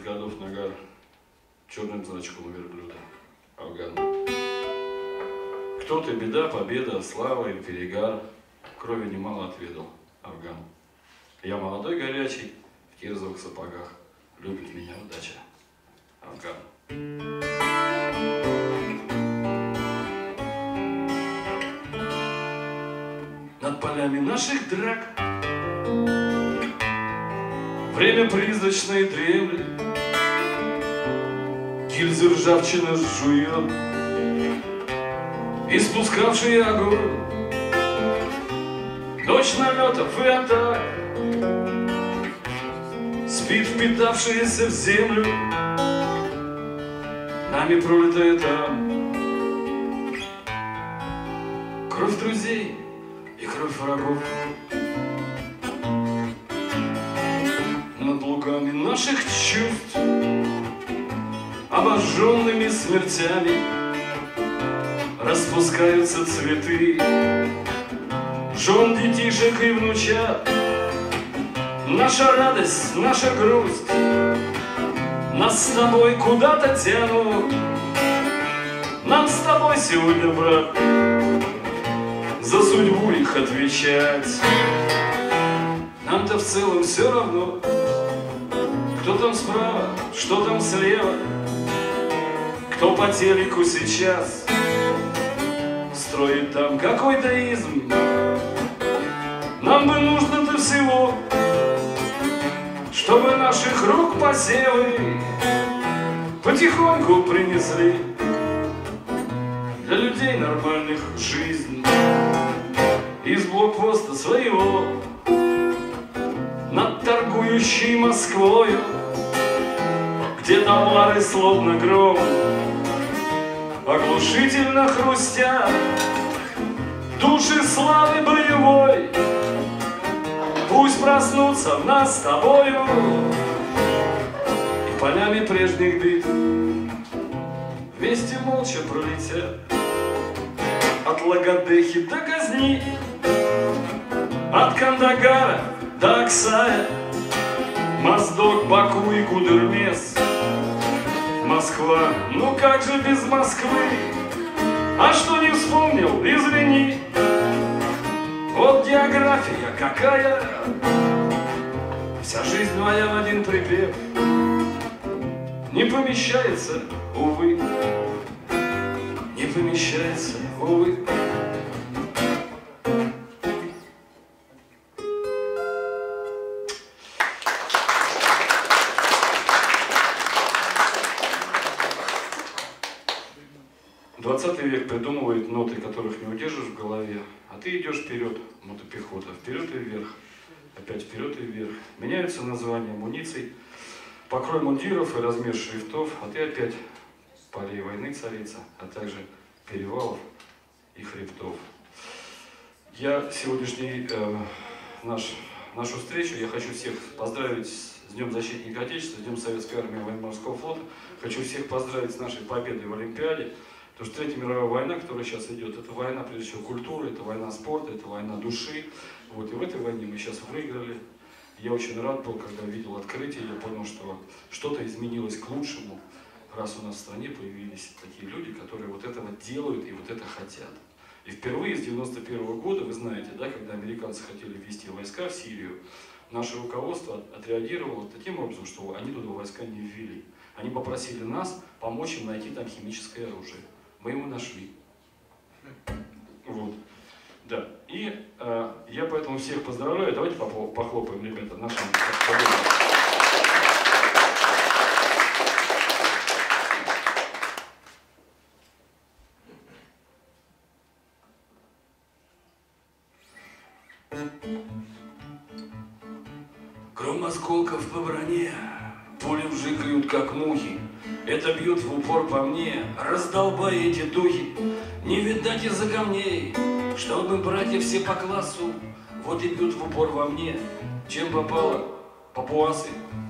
годов нагар черным зрачком верблюда. Афган. Кто ты, беда, победа, слава и перегар, крови немало отведал. Афган. Я молодой, горячий, в кирзовых сапогах, любит меня удача. Афган. Над полями наших драк время призрачной дремли, гильзы ржавчина жует, испускавшие огонь. Ночь налетов и атак, спит впитавшаяся в землю, нами пролитая там кровь друзей и кровь врагов. Над лугами наших чувств, обожженными смертями, распускаются цветы жен, детишек и внучат. Наша радость, наша грусть нас с тобой куда-то тянут. Нам с тобой сегодня, брат, за судьбу их отвечать. Нам-то в целом все равно, кто там справа, что там слева, кто по телеку сейчас строит там какой-то изм. Нам бы нужно-то всего, чтобы наших рук посевы потихоньку принесли для людей нормальных жизнь. Из блокпоста своего над торгующей Москвою, где товары словно гром оглушительно хрустят, души славы боевой пусть проснутся в нас с тобою, и полями прежних бит вместе молча пролетят от Лагодехи до Казни, от Кандагара до Аксая, Моздок, Баку и Гудермес. Москва, ну как же без Москвы? А что не вспомнил, извини. Вот география какая, вся жизнь моя в один припев не помещается, увы, не помещается, увы. XX век придумывает ноты, которых не удержишь в голове, а ты идешь вперед, мотопехота, вперед и вверх, опять вперед и вверх. Меняются названия амуниций, покрой мундиров и размер шрифтов, а ты опять полей войны царица, а также перевалов и хребтов. Я сегодняшний нашу встречу, я хочу всех поздравить с Днем Защитника Отечества, с Днем Советской Армии и Военно-Морского флота. Хочу всех поздравить с нашей победой в Олимпиаде. Потому что Третья мировая война, которая сейчас идет, это война, прежде всего, культуры, это война спорта, это война души. Вот, и в этой войне мы сейчас выиграли. Я очень рад был, когда видел открытие, я понял, что что-то изменилось к лучшему, раз у нас в стране появились такие люди, которые вот этого делают и вот это хотят. И впервые с 91 года, вы знаете, да, когда американцы хотели ввести войска в Сирию, наше руководство отреагировало таким образом, что они туда войска не ввели. Они попросили нас помочь им найти там химическое оружие. Мы его нашли. Вот. Да. И я поэтому всех поздравляю. Давайте похлопаем, ребята, нашим победам. Гром осколков по броне, пули вжикают, как мухи. Это бьет в упор по мне, раздолбай эти духи. Не видать из-за камней, чтобы братья все по классу. Вот и бьют в упор во мне, чем попало, папуасы.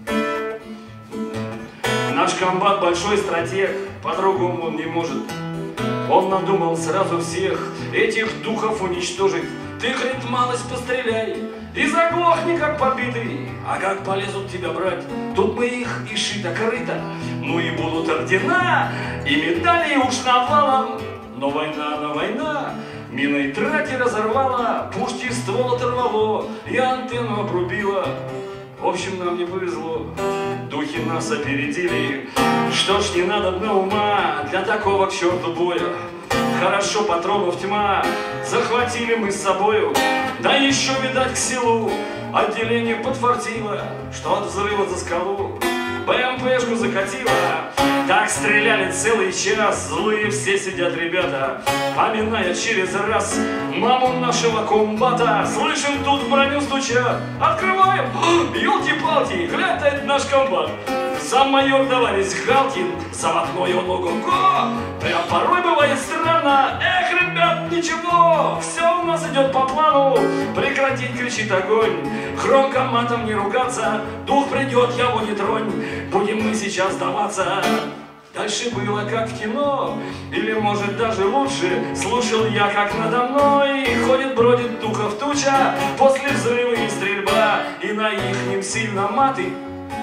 Наш комбат большой стратег, по-другому он не может. Он надумал сразу всех этих духов уничтожить. Ты, говорит, малость постреляй, и заглохни, как побитый. А как полезут тебя брать, тут мы их и шито-крыто. Ну и будут ордена, и медали уж навалом. Но война, миной трати разорвала, пушки ствол оторвало и антенну обрубила. В общем, нам не повезло, духи нас опередили. Что ж, не надо дна ума для такого к черту боя. Хорошо патронов тьма, захватили мы с собою. Да еще, видать, к селу отделение подфартило, что от взрыва за скалу БМПшку закатило. Так стреляли целый час, злые все сидят ребята, поминая через раз маму нашего комбата. Слышим, тут в броню стучат, открываем, елки-палки, глянь-то, это наш комбат. Сам майор товарищ Галкин, заводной он ого-го. Прям порой бывает странно, эх, ребят, ничего, все у нас идет по плану. Прекратить, кричит огонь, громко матом не ругаться, дух придет, его не тронь, будем мы сейчас сдаваться. Дальше было как в кино, или может даже лучше. Слушал я, как надо мной ходит, бродит духов туча. После взрыва и стрельба, и на ихнем сильно маты,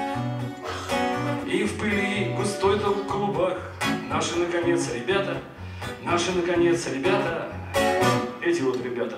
и в пыли густой толк в клубах. Наши, наконец, ребята, эти вот ребята.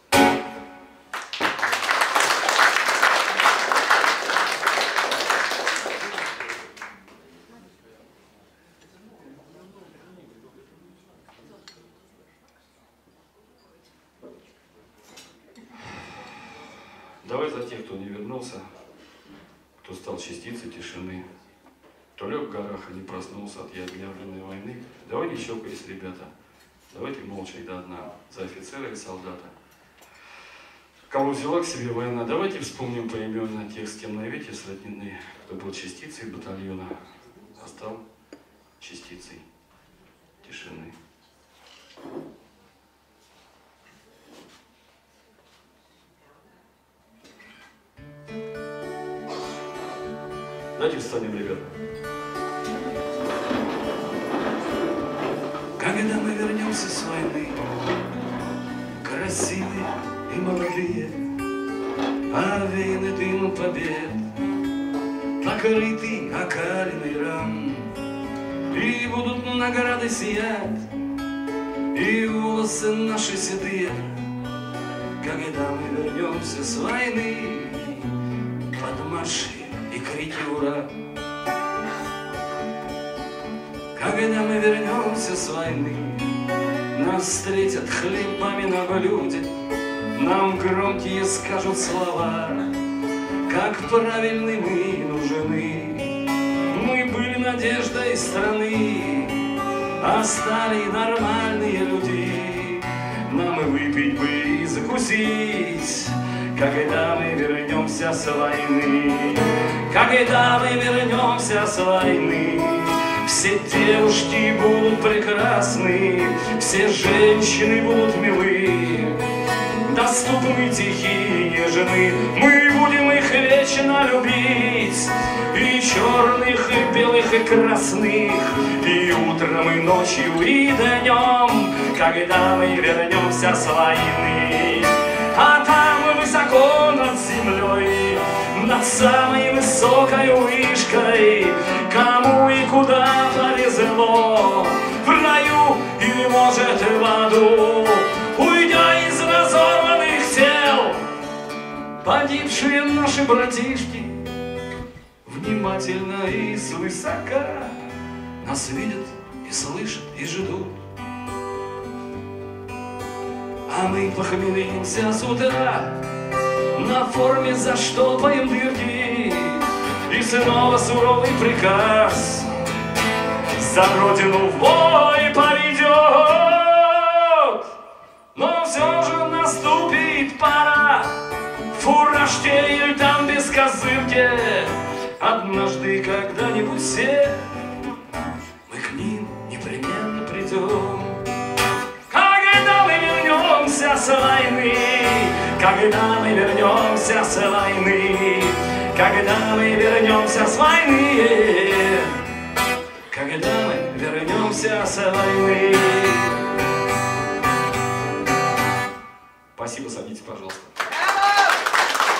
Давай за тех, кто не вернулся, кто стал частицей тишины, кто лег в горах и не проснулся от объявленной войны. Давай не щелкаясь, ребята, давайте молча и до дна, за офицера и солдата. Кого взяла к себе война, давайте вспомним поименно тех, с кем навеки сроднены, кто был частицей батальона, а стал частицей тишины. Давайте встанем, ребята. Когда мы вернемся с войны, красивые и молодые, овеяны дымом побед, покрыты окалиной ран, и будут награды сиять, и волосы наши седые. Когда мы вернемся с войны, под марши и крики ура. Когда мы вернемся с войны, нас встретят хлебами на блюде, нам громкие скажут слова, как правильны мы нужны. Мы были надеждой страны, а стали нормальные люди. Нам и выпить бы и закусить, когда мы вернемся с войны. Когда мы вернемся с войны, все девушки будут прекрасны, все женщины будут милы, доступны, тихие, нежны. Мы будем их вечно любить, и черных, и белых, и красных, и утром, и ночью, и днем, когда мы вернемся с войны. А там высоко над землей, над самой высокой вышкой, кому и куда повезло, в раю или, может, в аду, уйдя из разорванных тел. Погибшие наши братишки внимательно и свысока нас видят и слышат и ждут. А мы похмелимся с утра, на форме заштопаем дырки, и снова суровый приказ за родину в бой поведет. Но все же наступит пора, фуражке или там без козырки. Однажды, когда-нибудь все мы к ним непременно придем. Когда мы вернемся с войны, когда мы вернемся с войны, когда мы вернемся с войны, когда мы вернемся с войны. Спасибо, садитесь, пожалуйста.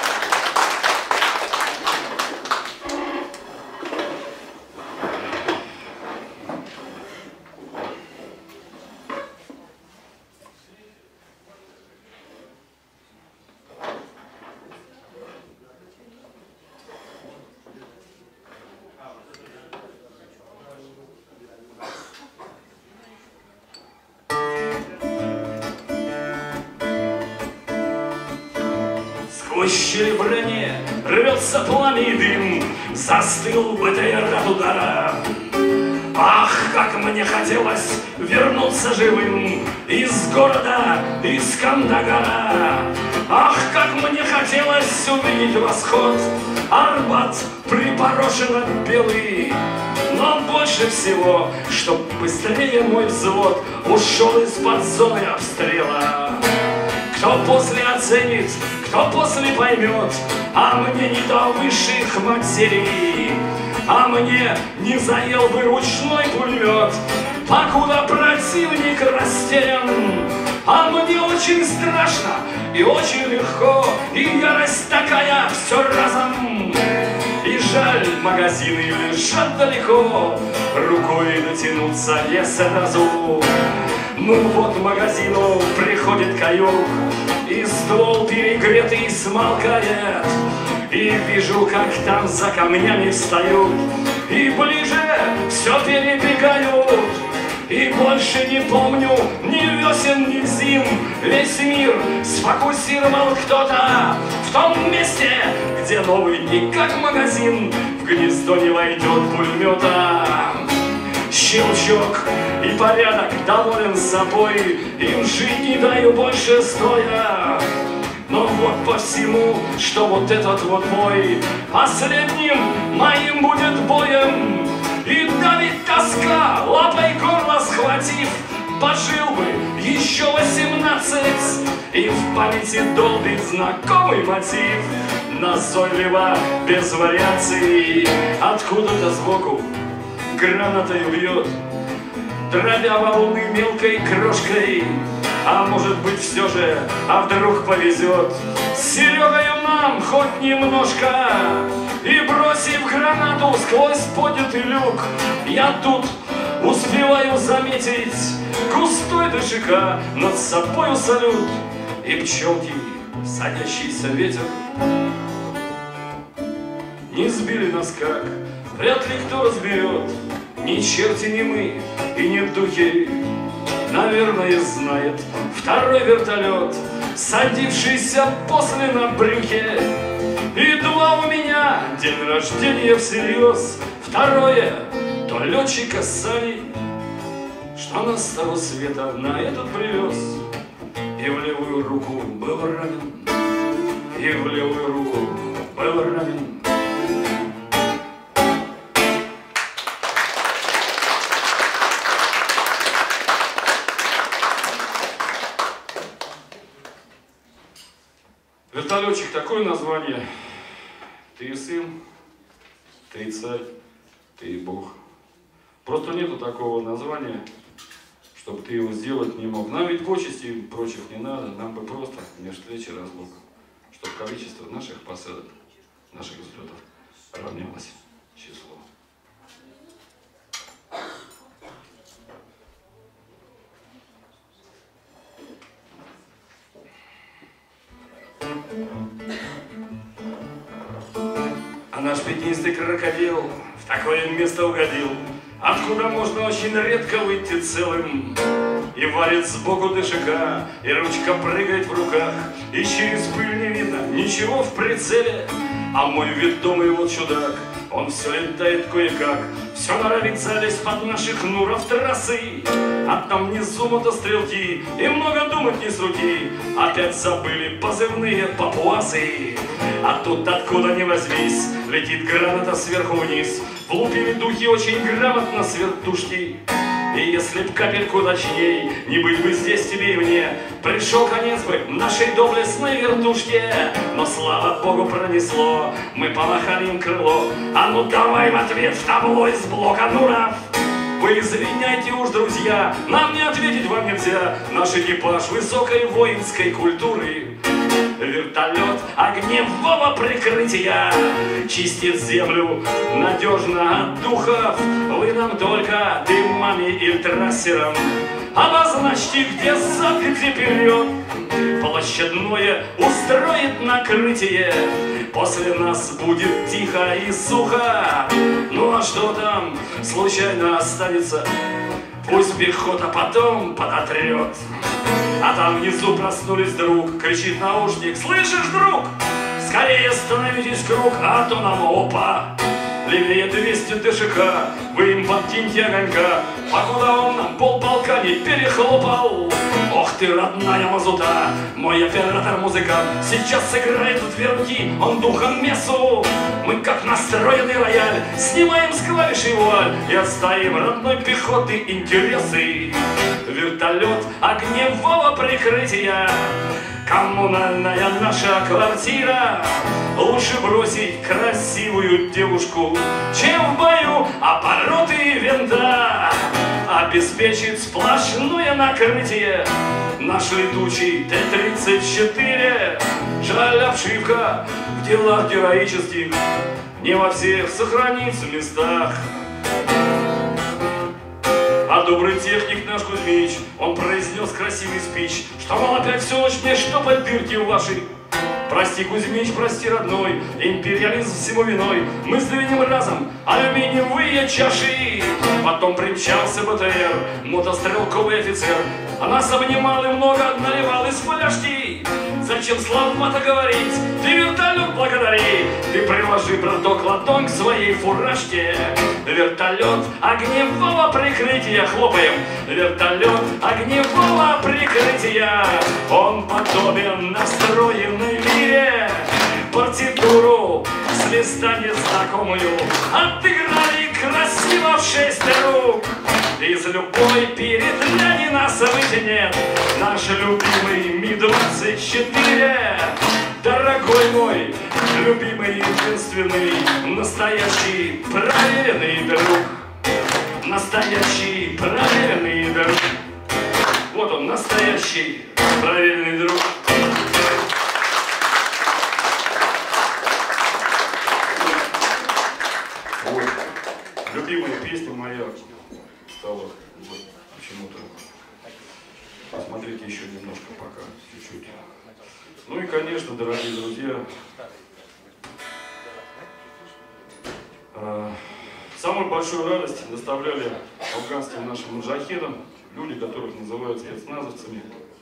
сквозь щели брони рвется пламя и дым, застыл БТР от удара. Ах, как мне хотелось вернуться живым из города, из Кандагара. Ах, как мне хотелось увидеть восход, Арбат припорошен белый. Но больше всего, чтоб быстрее мой взвод ушел из-под зоны обстрела. Кто после оценит, кто после поймет, а мне не до высших матерей. А мне не заел бы ручной пулемет, покуда противник растерян. А мне очень страшно и очень легко, и ярость такая все разом. И жаль, магазины лежат далеко, рукой дотянуться не сразу. Ну вот магазину приходит каюк, и ствол перегретый смолкает. И вижу, как там за камнями встают, и ближе все перебегают. И больше не помню ни весен, ни зим. Весь мир сфокусировал кто-то в том месте, где новый никак магазин в гнездо не войдет пулемета. Щелчок и порядок, доволен собой, им жить не даю больше стоя. Но вот по всему, что вот этот вот бой последним моим будет боем. И давит тоска, лапой горло схватив, пожил бы еще 18. И в памяти долбит знакомый мотив, назойливо, без вариаций. Откуда-то сбоку гранатой бьет, дробя волны мелкой крошкой. А может быть все же, а вдруг повезет с Серегою нам хоть немножко. И бросив гранату сквозь поднятый люк, я тут успеваю заметить густой ДШК, над собою салют и пчелки, садящийся ветер. Не сбили нас как, вряд ли кто разберет, ни черти, ни мы и ни духи. Наверное, знает второй вертолет, садившийся после на брюхе. И два у меня день рождения всерьез. Второе, то летчика Сани, что нас с того света на этот привез. И в левую руку был ранен, и в левую руку был ранен. Вертолетчик — такое название. Ты и сын, ты и царь, ты и Бог. Просто нету такого названия, чтобы ты его сделать не мог. Нам ведь почести и прочих не надо, нам бы просто меж встречи разлук, чтобы количество наших посадок, наших взлетов равнялось числу. А наш пятнистый крокодил в такое место угодил, откуда можно очень редко выйти целым. И валит сбоку ДШК, и ручка прыгает в руках, и через пыль не видно ничего в прицеле. А мой ведомый вот чудак, он все летает кое-как, все норовит залезть под наших нуров трассы. А там внизу мотострелки, и много думать не с руки, опять забыли позывные папуасы. А тут откуда ни возьмись, летит граната сверху вниз, влупили духи очень грамотно с вертушки. И если б капельку точней, не быть бы здесь тебе и мне, пришел конец бы нашей доблестной вертушке. Но слава богу пронесло, мы помахали им крыло. А ну давай в ответ в табло из блока нуров. Вы извиняйте уж, друзья, нам не ответить вам нельзя. Наш экипаж высокой воинской культуры, вертолет огневого прикрытия, чистит землю надежно от духов. Вы нам только дымами и трассером обозначьте, где зад, где вперед. Площадное устроит накрытие, после нас будет тихо и сухо. Ну а что там случайно останется, пусть пехота потом подотрет. А там внизу проснулись, друг, кричит наушник: слышишь, друг, Скорее становитесь в круг, а то нам опа. Левее 200 ДШК, вы им подкиньте огонька, покуда он нам полполка не перехлопал. Ох ты, родная мазута, мой оператор-музыкант, сейчас сыграет в две руки, он духом мессу. Мы, как настроенный рояль, снимаем с клавиши вуаль и отстоим родной пехоты интересы. Вертолет огневого прикрытия, коммунальная наша квартира. Лучше бросить красивую девушку, чем в бою обороты винта. Обеспечит сплошное накрытие наш летучий Т-34. Жаль, обшивка в делах героических не во всех сохранится в местах. А добрый техник наш Кузьмич, он произнес красивый спич, что, мол, опять всю ночь мне штопать дырки в вашей. Прости, Кузьмич, прости, родной, империализм всему виной. Мы сдвинем разом алюминиевые чаши. Потом примчался БТР, мотострелковый офицер, а нас обнимал и много наливал из фляжки. Зачем слова-то говорить? Ты вертолет благодари. Ты приложи, браток, ладонь к своей фуражке. Вертолет огневого прикрытия, хлопаем. Вертолет огневого прикрытия, он подобен настроенной лире. Партитуру с листа незнакомую отыграли красиво в 6 рук. Из любой перетляни нас вытянет наш любимый Ми-24. Дорогой мой, любимый, единственный, настоящий, проверенный друг. Настоящий, проверенный друг. Вот он, настоящий, проверенный друг. Вот, любимая песня моя стала вот, почему-то. Посмотрите еще немножко пока, чуть-чуть. Ну и, конечно, дорогие друзья, самую большую радость доставляли афганским нашим муджахедам люди, которых называют спецназовцами.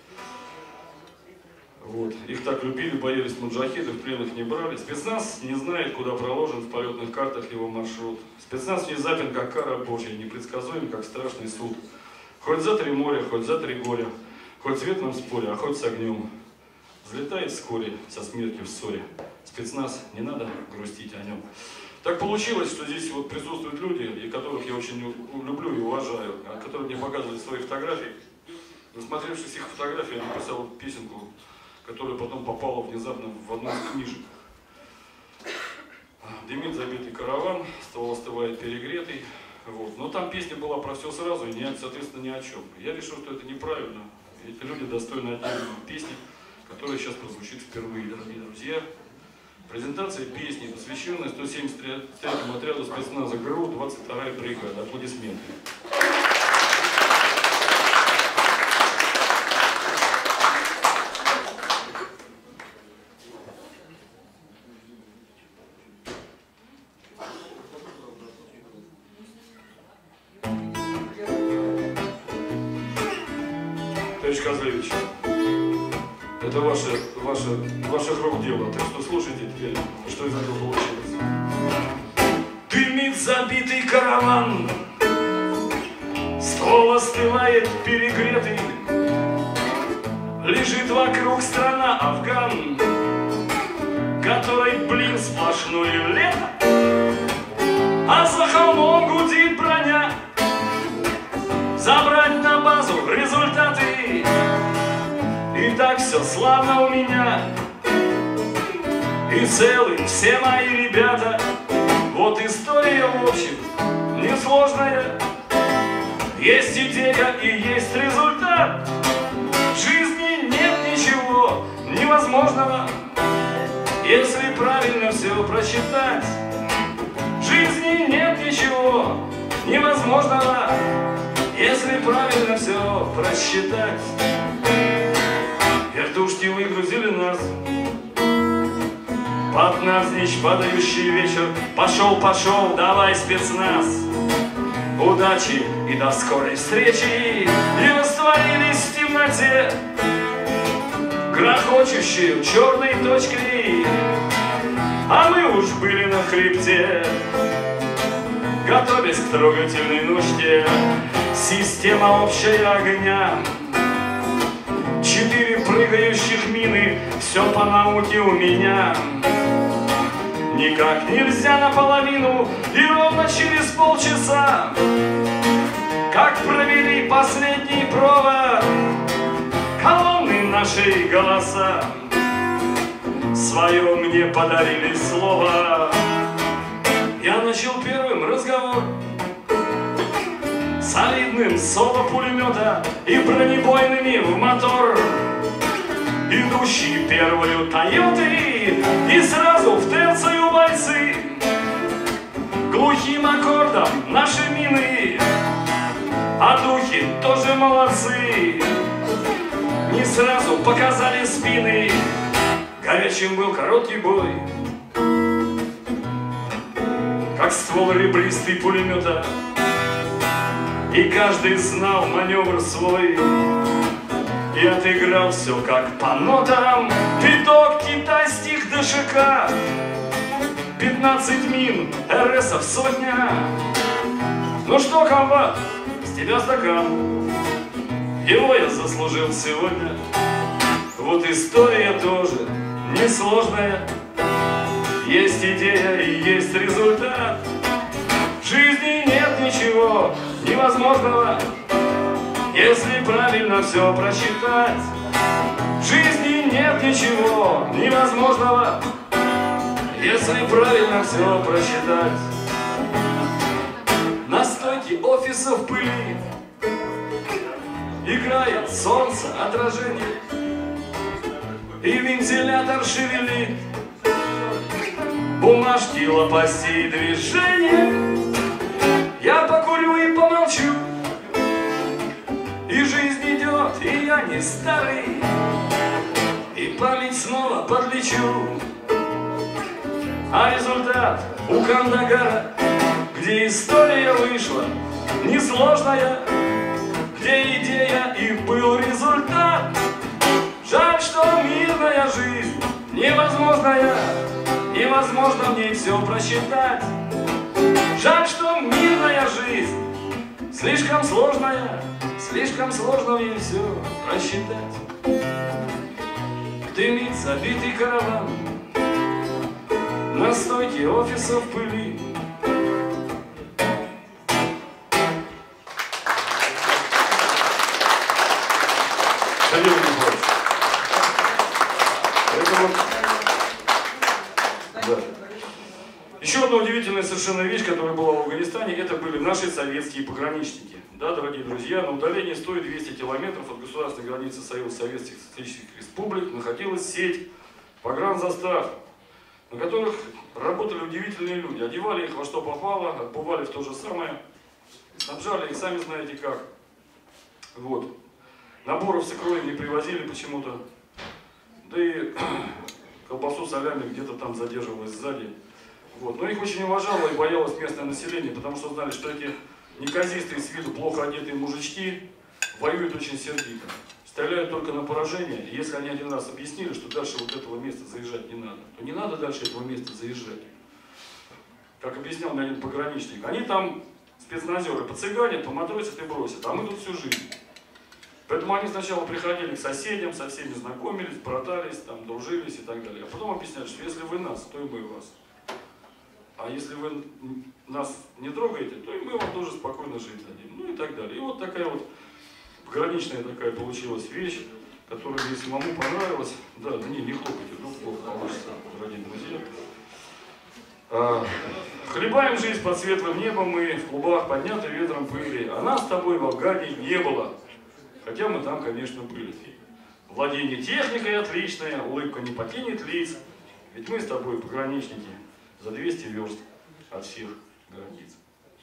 Вот. Их так любили, боялись муджахеды, в плен их не брали. Спецназ не знает, куда проложен в полетных картах его маршрут. Спецназ внезапен, как кара Божья, непредсказуем, как страшный суд. Хоть за 3 моря, хоть за 3 горя, хоть в цветном споре, а хоть с огнем. Взлетает вскоре со смертью в ссоре. Спецназ, не надо грустить о нем. Так получилось, что здесь вот присутствуют люди, и которых я очень люблю и уважаю, которые мне показывали свои фотографии. Насмотревшись их фотографии, я написал песенку, которая потом попала внезапно в одну из книжек. Дымит забитый караван, ствол остывает перегретый. Вот. Но там песня была про все сразу и, соответственно, ни о чем. Я решил, что это неправильно. Эти люди достойны отдельной песни, которая сейчас прозвучит впервые, дорогие друзья. Презентация песни, посвященная 173-му отряду спецназа ГРУ, 22-я бригада. Аплодисменты. Товарищ Козлевич, это ваших рук дело, так что слушайте теперь, что из этого получилось. Дымит забитый караван, ствол остывает перегретый, лежит вокруг страна Афган, которой, блин, сплошное лето, а за холмом гудит броня. Забрать на базу результаты, и так все славно у меня. И целы все мои ребята. Вот история, в общем, несложная. Есть идея и есть результат. В жизни нет ничего невозможного, если правильно все прочитать. В жизни нет ничего невозможного, если правильно все просчитать. Вертушки выгрузили нас под навзничь падающий вечер. Пошел, пошел, давай, спецназ. Удачи и до скорой встречи. И растворились в темноте грохочущие черной точкой а мы уж были на хребте, готовясь к трогательной нужде. Система общая огня, 4 прыгающих мины, все по науке у меня. Никак нельзя наполовину, и ровно через полчаса, как провели последний провод, колонны нашей голоса свое мне подарили слово. Я начал первым разговор солидным соло пулемета и бронебойными в мотор. Идущие первую Тойоты и сразу в терцию бойцы, глухим аккордом наши мины, а духи тоже молодцы. Не сразу показали спины, горячим был короткий бой, как ствол ребристый пулемета, и каждый знал маневр свой и отыграл все как по нотам. Пяток китайских ДШК, 15 мин, РСов сотня. Ну что, комбат, с тебя стакан, его я заслужил сегодня. Вот история тоже несложная, есть идея и есть результат. В жизни нет ничего невозможного, если правильно все просчитать. В жизни нет ничего невозможного, если правильно все просчитать. На стойке офиса в пыли играет солнце отражение, и вентилятор шевелит бумажки, лопастей движения. Я покурю и помолчу, и жизнь идет, и я не старый, и память снова подлечу. А результат у Кандагара, где история вышла несложная, где идея и был результат. Жаль, что мирная жизнь невозможная, невозможно в ней все просчитать. Жаль, что мирная жизнь слишком сложная, слишком сложно в ней все просчитать. Дымит забитый караван на стойке офиса в пыли. Еще одна удивительная совершенно вещь, которая была в Афганистане, это были наши советские пограничники. Да, дорогие друзья, на удалении 100-200 километров от государственной границы Союза Советских Социалистических Республик находилась сеть погранзастав, на которых работали удивительные люди. Одевали их во что попало, отбывали в то же самое, снабжали их сами знаете как. Вот. Наборов с икрой не привозили почему-то, да и колбасу солями где-то там задерживалась сзади. Вот. Но их очень уважало и боялось местное население, потому что знали, что эти неказистые с виду плохо одетые мужички воюют очень сердито, стреляют только на поражение. И если они один раз объяснили, что дальше вот этого места заезжать не надо, то не надо дальше этого места заезжать. Как объяснял мне один пограничник, они там спецназеры поцыганят, поматросят и бросят, а мы тут всю жизнь. Поэтому они сначала приходили к соседям, со всеми знакомились, братались, там, дружились и так далее. А потом объясняли, что если вы нас, то и мы вас. А если вы нас не трогаете, то и мы вам тоже спокойно жить дадим. Ну и так далее. И вот такая вот пограничная такая получилась вещь, которая мне самому понравилась. Да, не хлопайте, вдруг плохо получится, дорогие друзья. Хлебаем жизнь под светлым небом мы, в клубах подняты ветром пыли. А нас с тобой в Афгане не было. Хотя мы там, конечно, были. Владение техникой отличное, улыбка не покинет лиц. Ведь мы с тобой пограничники за 200 верст от всех границ.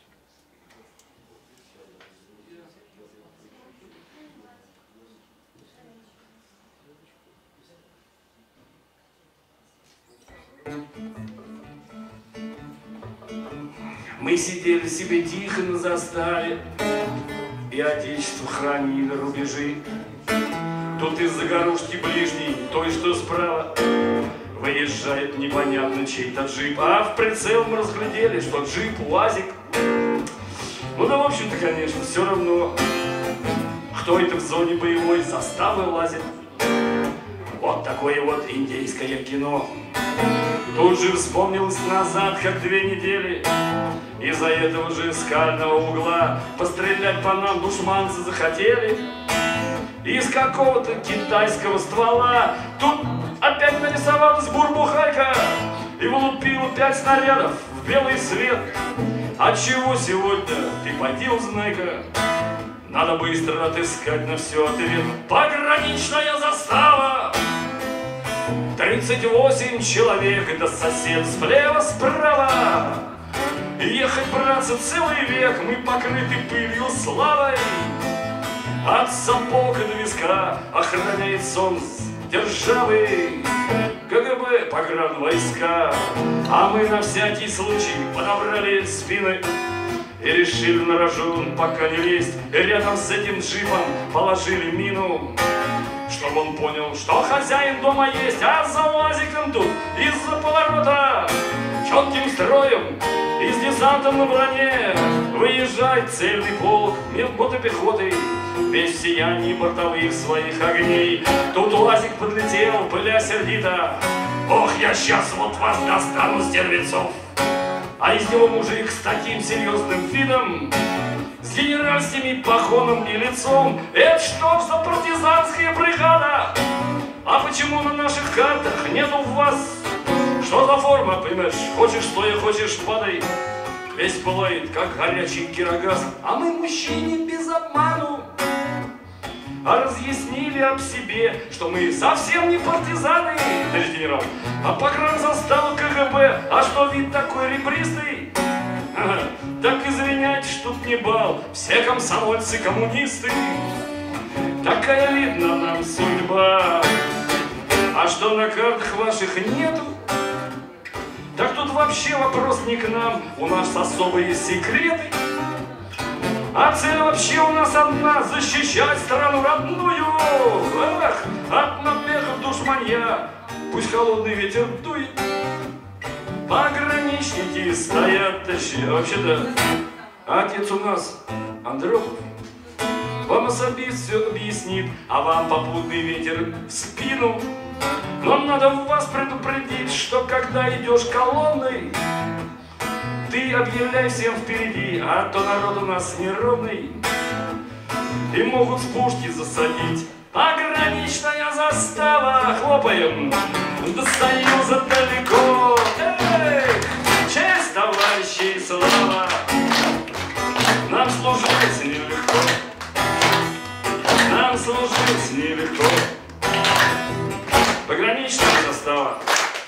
Мы сидели себе тихо на заставе и отечество хранили рубежи. Тут из-за горушки ближней, той, что справа, выезжает непонятно чей-то джип, а в прицел мы разглядели, что джип УАЗик. Ну да, в общем-то, конечно, все равно, кто это в зоне боевой заставы лазит. Вот такое вот индейское кино. Тут же вспомнилось назад, как 2 недели из-за этого же скального угла пострелять по нам душманцы захотели. Из какого-то китайского ствола тут опять нарисовалась бурбухайка и влупила 5 снарядов в белый свет. Отчего сегодня ты поди узнай-ка, надо быстро отыскать на все ответ. Пограничная застава, 38 человек, это сосед слева-справа. Ехать, братцы, целый век, мы покрыты пылью славой. От сапог до виска охраняет сон державы КГБ, погранвойска. А мы на всякий случай подобрали спины и решили на рожон пока не лезть. И рядом с этим джипом положили мину, чтобы он понял, что хозяин дома есть. А за УАЗиком тут из-за поворота четким строем и с десантом на броне выезжает цельный полк мотопехоты, весь в сиянии бортовых своих огней. Тут УАЗик подлетел, пыля сердито: ох, я сейчас вот вас достану, стервецов. А из него мужик с таким серьезным видом, с генеральским погоном и лицом: это что за партизанская бригада? А почему на наших картах нету в вас? Что за форма, понимаешь? Хочешь стоя, хочешь падай. Весь пылает, как горячий кирогаз. А мы мужчине без обману разъяснили об себе, что мы совсем не партизаны, товарищ генерал, а погранзастава КГБ. А что вид такой ребристый? Ага, так извиняйте, что тут не бал, все комсомольцы коммунисты. Такая, видно, нам судьба. А что на картах ваших нету, так тут вообще вопрос не к нам, у нас особые секреты. А цель вообще у нас одна — защищать страну родную. Эх, от набегов душманья пусть холодный ветер дует. Пограничники стоят, тащи. Вообще-то отец у нас Андропов. Вам особист все объяснит, а вам попутный ветер в спину. Но надо вас предупредить, что когда идешь колонной, ты объявляй всем впереди, а то народ у нас неровный, и могут с пушки засадить. Пограничная застава, хлопаем, до Союза далеко. Эх, честь, товарищи, и слава, нам служить нелегко, нам служить нелегко. Пограничная застава.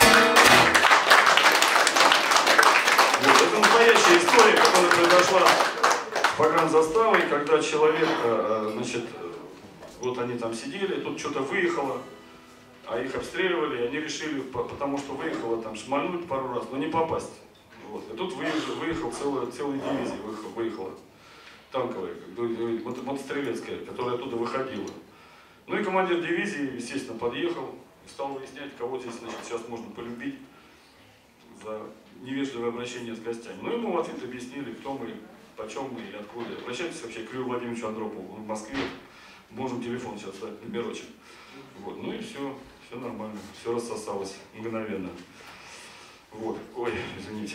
Вот, это настоящая история, которая произошла с погранзаставой, когда человек, значит, вот они там сидели, тут что-то выехало, а их обстреливали, и они решили, потому что выехало, там шмальнуть пару раз, но не попасть. Вот. И тут выехал целая дивизия, выехала танковая, мотострелецкая, которая оттуда выходила. Ну и командир дивизии, естественно, подъехал и стал выяснять, кого здесь, значит, сейчас можно полюбить за невежливое обращение с гостями. Ну, ему в ответ объяснили, кто мы, почем мы и откуда. Обращайтесь вообще к Юрию Владимировичу Андропову, он в Москве, можем телефон сейчас дать, номерочек. Вот. Ну и все нормально, все рассосалось мгновенно. Вот, ой, извините.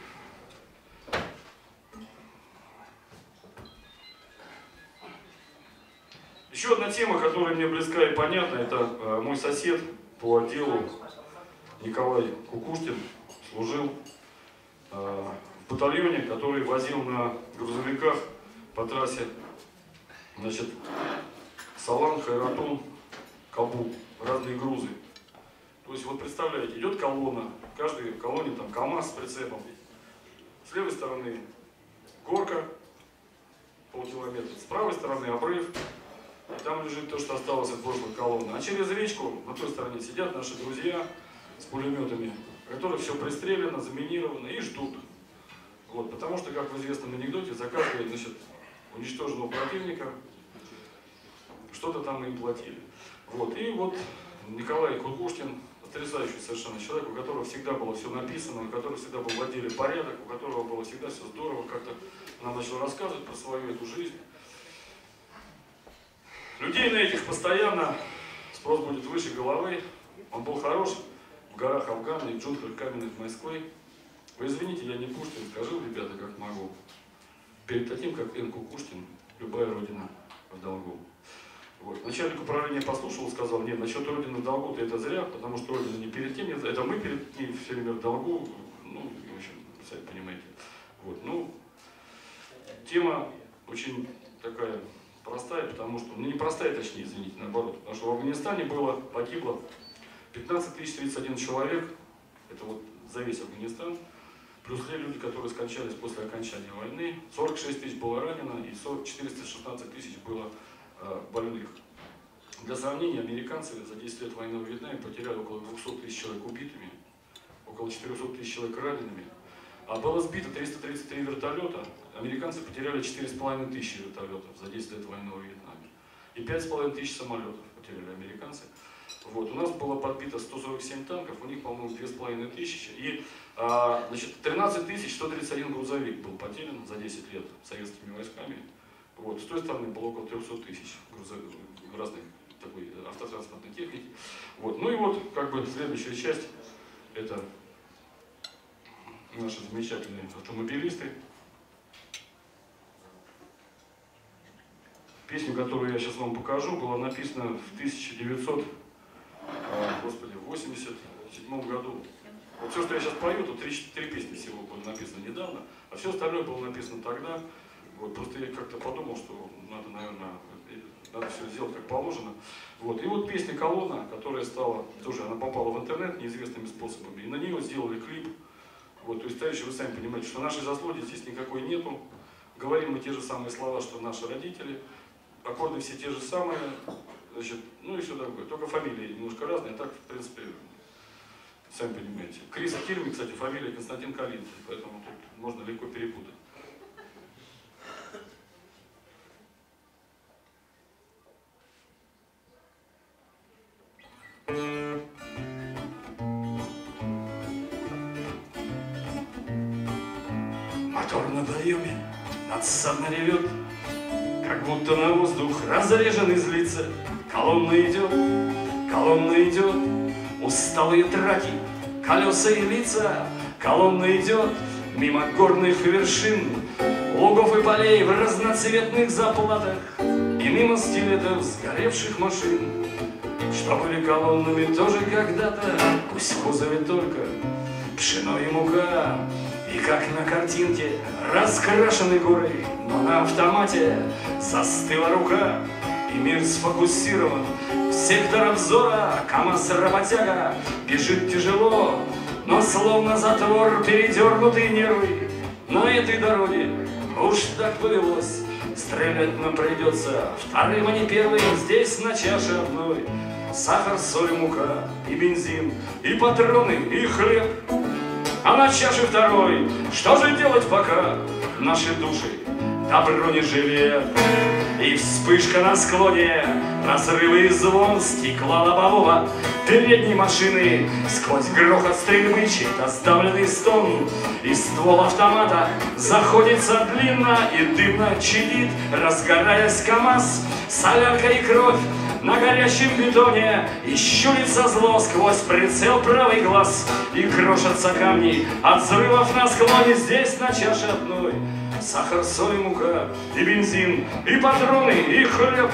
Еще одна тема, которая мне близка и понятна, это мой сосед по отделу Николай Кукушкин служил в батальоне, который возил на грузовиках по трассе, значит, Салан, Хайратун, Кабул, разные грузы. То есть, вот представляете, идет колонна, в каждой колонне там КАМАЗ с прицепом, с левой стороны горка, полкилометра, с правой стороны обрыв, и там лежит то, что осталось от прошлой колонны. А через речку на той стороне сидят наши друзья с пулеметами, у которых все пристрелено, заминировано и ждут. Вот, потому что, как в известном анекдоте, за каждого, значит, уничтоженного противника что-то там им платили. Вот, и вот Николай Кукушкин потрясающий совершенно человек, у которого всегда было все написано, у которого всегда был в отделе порядок, у которого было всегда все здорово, как-то нам начал рассказывать про свою эту жизнь. Людей на этих постоянно спрос будет выше головы. Он был хорош в горах Афгана и в джунглях каменных Москвы. Вы извините, я не Пушкин, скажу, ребята, как могу. Перед таким, как Н. Кукушкин, любая родина в долгу. Вот. Начальник управления послушал и сказал: нет, насчет родины в долгу-то это зря, потому что родина не перед тем, это мы перед ней все время в долгу. Ну, в общем, сами понимаете. Вот. Ну, тема очень такая простая, потому что, ну не простая, точнее, извините, наоборот, потому что в Афганистане погибло 15 031 человек, это вот за весь Афганистан, плюс те люди, которые скончались после окончания войны, 46 тысяч было ранено и 416 тысяч было больных. Для сравнения, американцы за 10 лет войны в Вьетнаме потеряли около 200 тысяч человек убитыми, около 400 тысяч человек ранеными, а было сбито 333 вертолета. Американцы потеряли 4,5 тысячи вертолетов за 10 лет войны в Вьетнаме. И 5,5 тысяч самолетов потеряли американцы. Вот. У нас было подбито 147 танков, у них, по-моему, 2,5 тысячи. И значит, 13 131 грузовик был потерян за 10 лет советскими войсками. Вот. С той стороны было около 300 тысяч разных такой автотранспортной техники. Вот. Ну и вот, как бы, следующая часть, это наши замечательные автомобилисты. Песню, которую я сейчас вам покажу, была написана в 1987 году. Вот все, что я сейчас пою, тут 3 песни всего было написано недавно, а все остальное было написано тогда. Вот, просто я как-то подумал, что надо, наверное, надо все сделать как положено. Вот. И вот песня «Колонна», которая стала, тоже она попала в интернет неизвестными способами, и на нее сделали клип. Вот, то есть, товарищи, вы сами понимаете, что нашей заслуги здесь никакой нету. Говорим мы те же самые слова, что наши родители. Аккорды все те же самые, значит, ну и все такое. Только фамилии немножко разные, так, в принципе, сами понимаете. Крис Акирми, кстати, фамилия Константин Калинкин, поэтому тут можно легко перепутать. Мотор на подъеме надсадно ревет, как будто на воздух разрежен из лица. Колонна идет, усталые траки, колеса и лица. Колонна идет мимо горных вершин, лугов и полей в разноцветных заплатах, и мимо стилетов сгоревших машин, что были колоннами тоже когда-то. Пусть в кузове только пшено и мука, и как на картинке раскрашены горы, но на автомате застыла рука, и мир сфокусирован в сектор обзора. КамАЗ-работяга бежит тяжело, но словно затвор передернутые нервы. На этой дороге уж так повелось, стрелять нам придется вторым, а не первым. Здесь на чаше одной сахар, соль, мука и бензин, и патроны, и хлеб. А на чаше второй что же делать, пока наши души до бронежилет? И вспышка на склоне, разрывы и звон стекла лобового передней машины, сквозь грохот стрельбы чей-то сдавленный стон. И ствол автомата заходится длинно и дымно чадит, разгораясь КамАЗ, солярка и кровь на горящем бетоне. И щурится зло сквозь прицел правый глаз, и крошатся камни от взрывов на склоне. Здесь на чаше одной сахар, соль, мука и бензин, и патроны, и хлеб.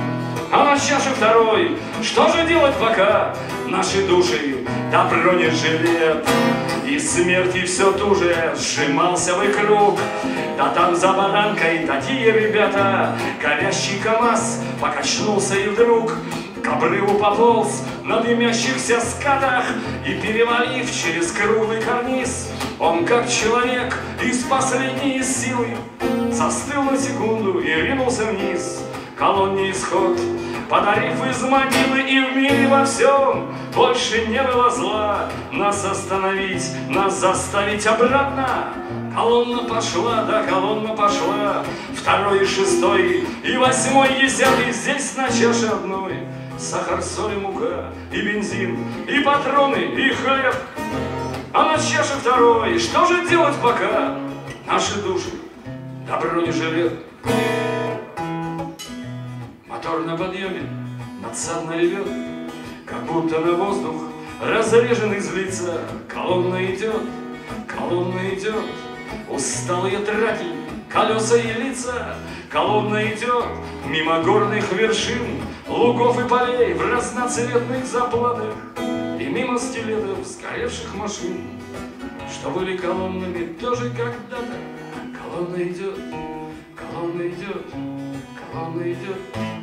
А на чаше второй что же делать, пока наши души до бронежилет? И смерти все туже сжимался бы круг. Да там за баранкой такие ребята. Горящий КамАЗ покачнулся и вдруг к обрыву пополз на дымящихся скатах, и, перевалив через круглый карниз, он, как человек из последней силы, застыл на секунду и ринулся вниз. Колонне исход, подарив из могилы, и в мире во всем больше не было зла. Нас остановить, нас заставить обратно. Колонна пошла, да, колонна пошла. Второй, и шестой, и восьмой, 10, здесь на чаше одной Сахар, соль и мука, и бензин, и патроны, и хлеб. А на чаше второй, что же делать пока наши души добро не жалеют? Мотор на подъеме надсадно ревет, как будто на воздух разреженный злится. Колонна идет, усталые траки, колеса и лица. Колонна идет мимо горных вершин, лугов и полей в разноцветных заплатах, и мимо скелетов сгоревших машин, что были колоннами тоже когда-то. Колонна идет, колонна идет, колонна идет.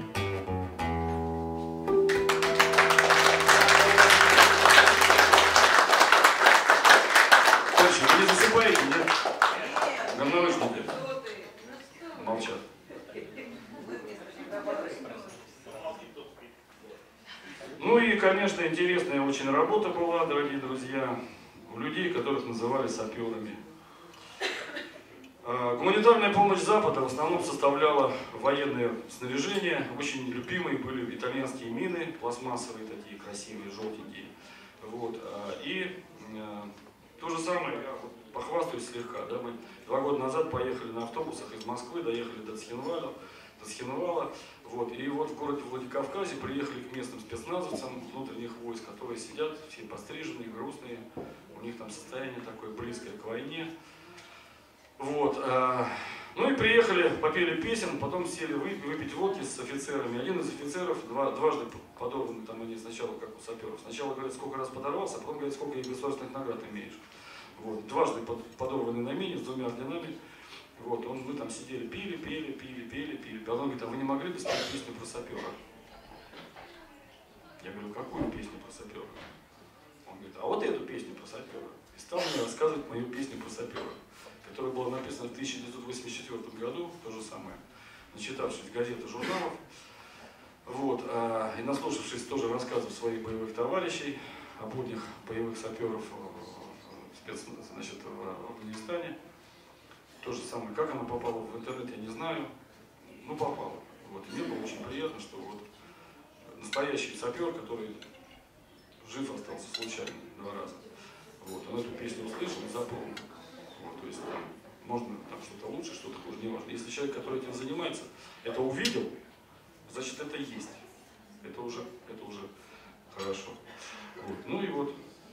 Вы не засыпаете, нет? Говноручники. Молчат. Ну и, конечно, интересная очень работа была, дорогие друзья, у людей, которых называли саперами. Гуманитарная помощь Запада в основном составляла военное снаряжение. Очень любимые были итальянские мины, пластмассовые такие, красивые, желтенькие. Вот. И то же самое, я похвастаюсь слегка, да, мы 2 года назад поехали на автобусах из Москвы, доехали до Цхинвала, вот, и вот в городе Владикавказе приехали к местным спецназовцам внутренних войск, которые сидят, все постриженные, грустные, у них там состояние такое близкое к войне. Вот, ну и приехали, попели песен, потом сели выпить водки с офицерами. Один из офицеров, дважды подорванный, там они сначала, как у саперов, сначала говорят, сколько раз подорвался, а потом говорят, сколько государственных наград имеешь. Вот, дважды подорванный на мине с 2 орденами. Вот, мы там сидели, пили. Потом говорит, а вы не могли бы спеть песню про сапера? Я говорю, какую песню про сапера? Он говорит, а вот эту песню про сапера. И стал мне рассказывать мою песню про сапера, которая была написана в 1984 году, то же самое, начитавшись газет и журналов, вот, и наслушавшись тоже рассказов своих боевых товарищей о буднях боевых саперов в Афганистане. То же самое, как она попала в интернет, я не знаю, но попала. Вот, и мне было очень приятно, что вот настоящий сапер, который жив остался случайно 2 раза, вот, он эту песню услышал и запомнил. Вот, то есть там, можно там что-то лучше, что-то хуже, не важно. Если человек, который этим занимается, это увидел, значит это есть. Это уже хорошо. Вот. Ну и вот.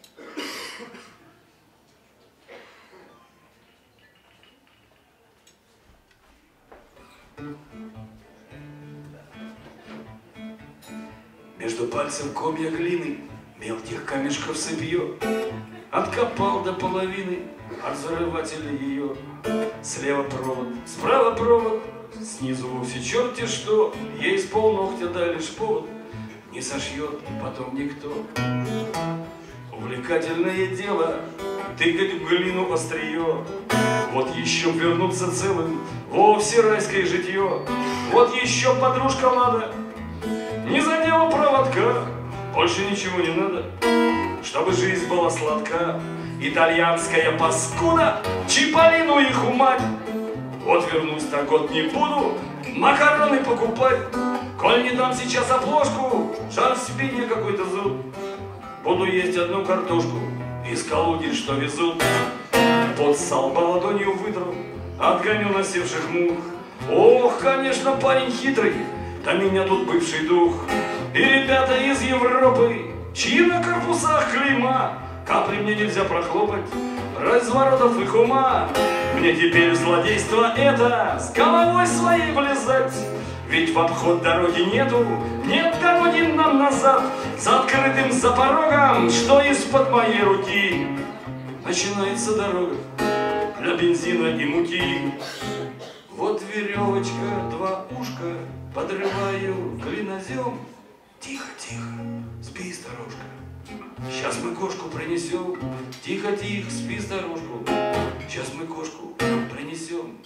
Между пальцев комья глины, мелких камешков сыпье, откопал до половины от взрывателя ее. Слева провод, справа провод, снизу вовсе черти что, ей с полногтя дай лишь повод, не сошьет потом никто. Увлекательное дело тыкать в глину острие, вот еще вернуться целым вовсе райское житье. Вот еще, подружка Лада, не задела проводка, больше ничего не надо, чтобы жизнь была сладка. Итальянская паскуда, Чиполлино их умать. Вот вернусь, так год не буду макароны покупать. Коль не дам сейчас обложку, жаль в спине какой-то зуд. Буду есть одну картошку из колодец, что везут. Под салба ладонью вытру, отгоню насевших мух. Ох, конечно, парень хитрый, да меня тут бывший дух. И ребята из Европы, чьи на корпусах клейма, капли мне нельзя прохлопать, разворотов их ума. Мне теперь злодейство это с головой своей влезать, ведь в обход дороги нету, нет дороги нам назад. За открытым за порогом, что из-под моей руки начинается дорога для бензина и муки. Вот веревочка, 2 ушка, подрываю клинозем. Тихо, тихо, спи, старушка, сейчас мы кошку принесем. Тихо, тихо, спи, старушку, сейчас мы кошку принесем.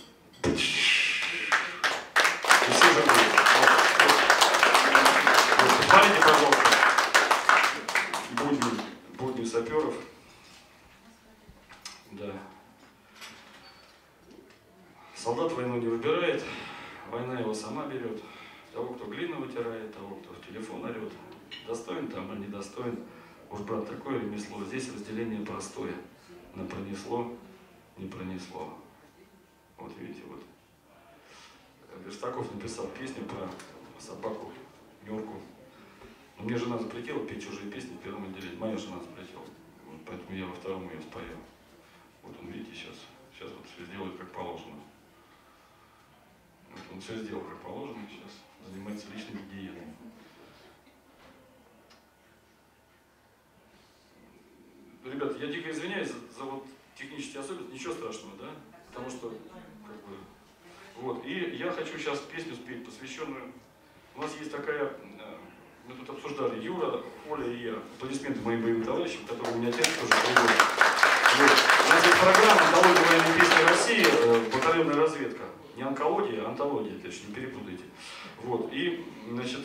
Посмотрите, пожалуйста, будни саперов. Да. Солдат войну не выбирает, война его сама берет. Того, кто глину вытирает, того, кто в телефон орет. Достоин там, а не достоин. Уж, брат, такое ремесло. Здесь разделение простое. На пронесло, не пронесло. Вот видите, вот. Верстаков написал песню про собаку Нюрку. Но мне жена запретила петь чужие песни в первом отделении. Моя жена запретила. Вот поэтому я во втором ее спою. Вот он, видите, сейчас вот все сделает как положено. Вот он все сделал как положено, сейчас занимается личной гигиеной. Ребята, я дико извиняюсь за вот технические особенности, ничего страшного, да? Потому что, как бы, вот. И я хочу сейчас песню спеть, посвященную. У нас есть такая, мы тут обсуждали, Юра, Оля и я, аплодисменты моим боевым товарищам, которые у меня отец тоже приводит. Вот. У нас есть программа «Антология военной песни России», батальонная разведка. Не онкология, а антология, точно, не перепутайте. Вот. И, значит,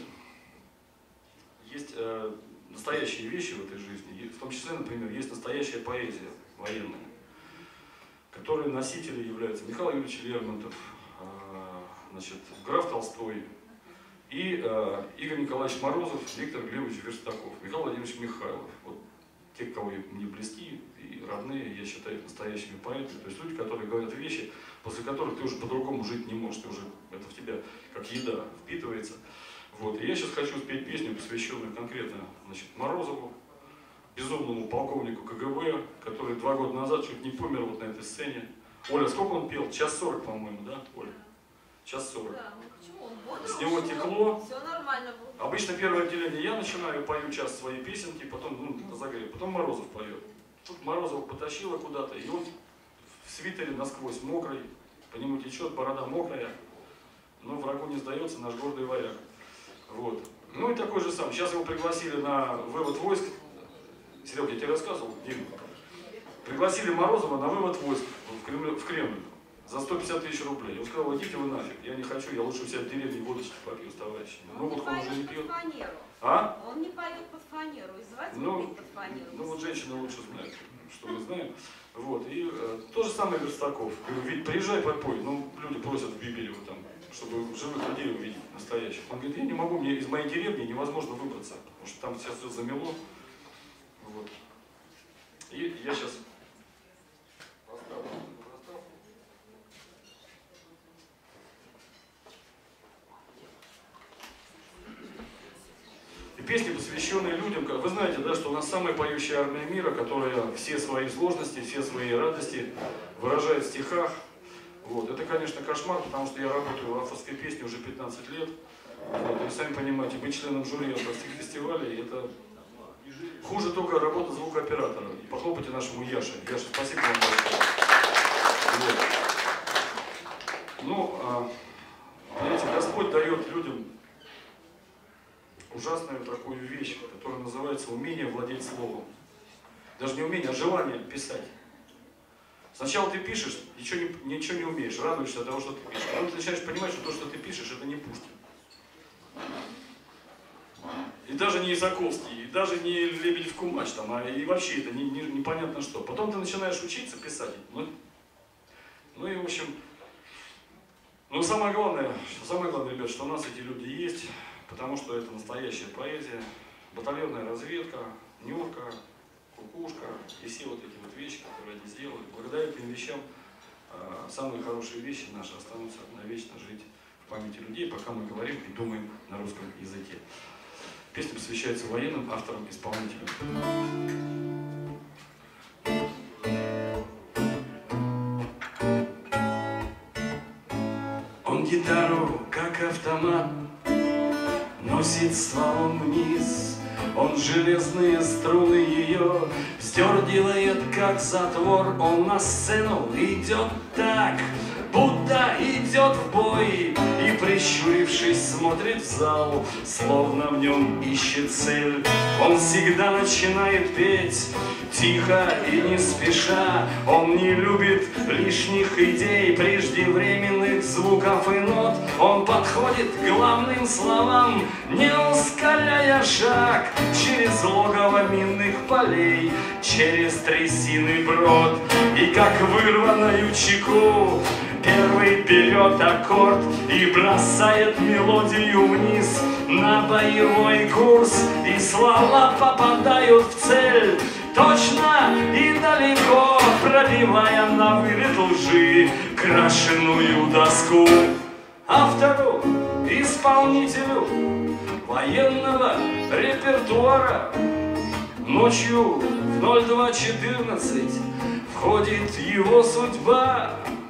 есть настоящие вещи в этой жизни, в том числе, например, есть настоящая поэзия военная, которые носители являются Михаил Юрьевич Лермонтов, значит, граф Толстой и Игорь Николаевич Морозов, Виктор Глебович Верстаков, Михаил Владимирович Михайлов. Вот те, кого мне близки и родные, я считаю их настоящими поэтами, то есть люди, которые говорят вещи, после которых ты уже по-другому жить не можешь, ты уже, это в тебя как еда впитывается. Вот. И я сейчас хочу спеть песню, посвященную конкретно, значит, Морозову, безумному полковнику КГБ, который 2 года назад чуть не помер вот на этой сцене. Оля, сколько он пел? 1:40, по-моему, да, Оля? 1:40. Да, ну почему? Он бодро с него ушел, текло. все нормально было. Обычно первое отделение я начинаю, пою час свои песенки, потом разогрею, потом Морозов поет. Тут Морозова потащила куда-то, и он в свитере насквозь мокрый, по нему течет, борода мокрая, но врагу не сдается наш гордый варяг. Вот. Ну и такой же сам. Сейчас его пригласили на вывод войск. Серег, я тебе рассказывал, Дим. Пригласили Морозова на вывод войск в Кремль за 150 000 рублей. Он сказал, идите вы нафиг, я не хочу, я лучше у себя в деревне водочки попью с товарищами. Ну вот он уже не пьет. А? Он не поет под фанеру, издевается под фанеру. Ну вот женщины лучше знают, что мы знаем. Вот. И то же самое Верстаков. Говорю, Вить, приезжай, попой. Ну, люди просят в Бибелево там, чтобы живых людей увидеть, настоящих. Он говорит, я не могу, мне из моей деревни невозможно выбраться, потому что там сейчас все замело. Вот. И я сейчас поставлю. И песни, посвященные людям, вы знаете, да, что у нас самая поющая армия мира, которая все свои сложности, все свои радости выражает в стихах. Вот. Это, конечно, кошмар, потому что я работаю в авторской песне уже 15 лет. Вот. И сами понимаете, быть членом жюри авторских фестивалей, это хуже только работа звукооператора. И похлопайте нашему Яше. Яша, спасибо вам большое. Вот. Ну, видите, Господь дает людям ужасную такую вещь, которая называется умение владеть словом. Даже не умение, а желание писать. Сначала ты пишешь, ничего не умеешь, радуешься от того, что ты пишешь. Потом ты начинаешь понимать, что то, что ты пишешь, это не Пушкин. И даже не Исаковский, и даже не Лебедев Кумач, там, и вообще это непонятно что. Потом ты начинаешь учиться писать. Ну и в общем, самое главное, ребят, что у нас эти люди есть, потому что это настоящая поэзия, батальонная разведка, Нюрка, Кукушка и все вот эти вот вещи, которые они сделали. Благодаря этим вещам самые хорошие вещи наши останутся навечно жить в памяти людей, пока мы говорим и думаем на русском языке. Песня посвящается военным авторам, исполнителям. Он гитару, как автомат, носит стволом вниз. Он железные струны ее вздергивает, как затвор. Он на сцену идет так, будто идет в бой, и, прищурившись, смотрит в зал, словно в нем ищет цель. Он всегда начинает петь тихо и не спеша. Он не любит лишних идей, преждевременных звуков и нот. Он подходит к главным словам, не ускоряя шаг через логово минных полей, через трясины брод. И как вырванную чеку первый берет аккорд и бросает мелодию вниз на боевой курс, и слова попадают в цель точно и далеко, пробивая на вылет лжи крашеную доску. Автору, исполнителю военного репертуара ночью в 02:14 входит его судьба.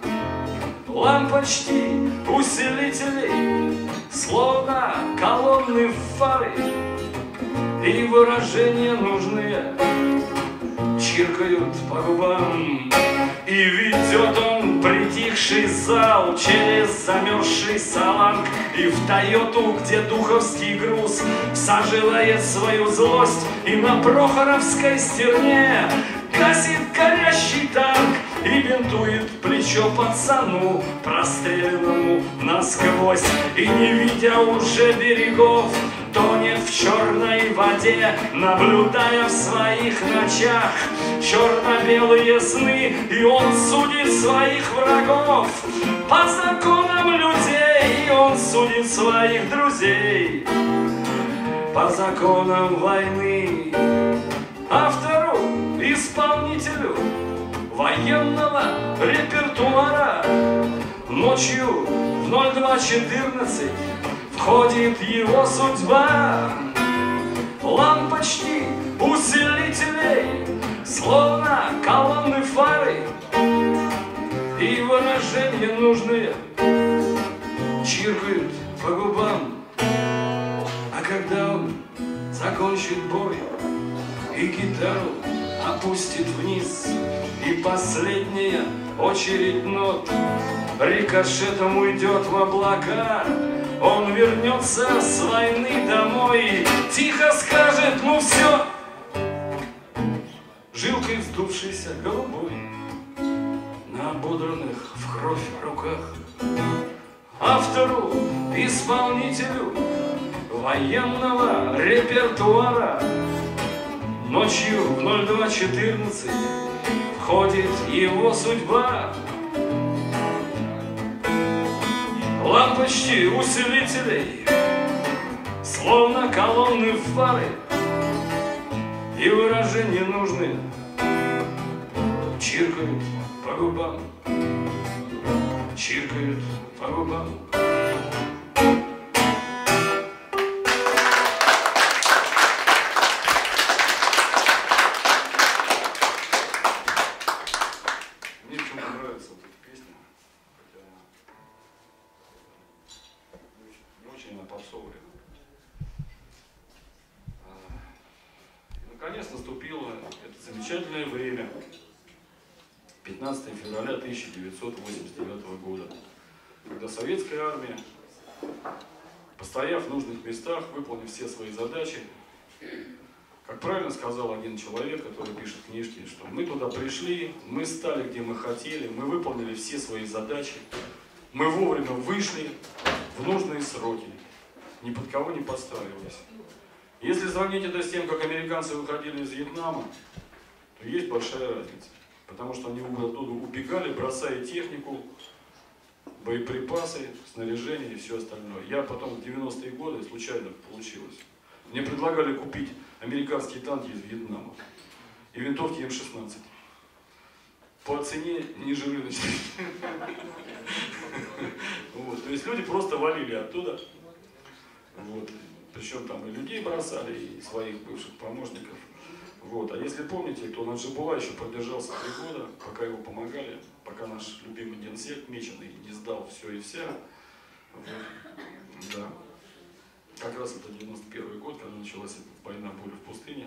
Лампочки усилителей, словно колонны фары, и выражения нужные чиркают по губам. И ведет он притихший зал через замерзший саланг, и в Тойоту, где духовский груз всаживает свою злость, и на Прохоровской стерне гасит горящий танк и бинтует плечо пацану, простреленному насквозь, и не видя уже берегов, тонет в черной воде, наблюдая в своих ночах черно-белые сны, и он судит своих врагов по законам людей, и он судит своих друзей по законам войны. Автору, исполнителю военного репертуара ночью в 02:14 входит его судьба. Лампочки усилителей, словно колонны фары, и выражения нужные чиркают по губам. А когда он закончит бой и гитару опустит вниз, и последняя очередь нот рикошетом уйдет в облака, он вернется с войны домой и тихо скажет: ну все, жилкой вздувшейся голубой на ободранных в кровь руках. Автору, исполнителю военного репертуара ночью в 02:14 входит его судьба. Лампочки усилителей, словно колонны фары, и выражения нужны чиркают по губам, чиркают по губам. Мне почему-то нравится вот эта песня, хотя не очень она попсовая. И наконец наступило это замечательное время, 15 февраля 1989 года, когда советская армия, постояв в нужных местах, выполнив все свои задачи, как правильно сказал один человек, который пишет книжки, что мы туда пришли, мы стали где мы хотели, мы выполнили все свои задачи, мы вовремя вышли в нужные сроки, ни под кого не подстраиваясь. Если сравнить это с тем, как американцы выходили из Вьетнама, то есть большая разница. Потому что они оттуда убегали, бросая технику, боеприпасы, снаряжение и все остальное. Я потом в 90-е годы случайно получилось. Мне предлагали купить американские танки из Вьетнама и винтовки М-16 по цене ниже рыночной. То есть люди просто валили оттуда. Причем там и людей бросали, и своих бывших помощников. А если помните, то Наджибулла еще продержался 3 года, пока его помогали, пока наш любимый генсек Меченый не сдал все и вся. Да. Как раз это 91 год, когда началась война «Буря в пустыне».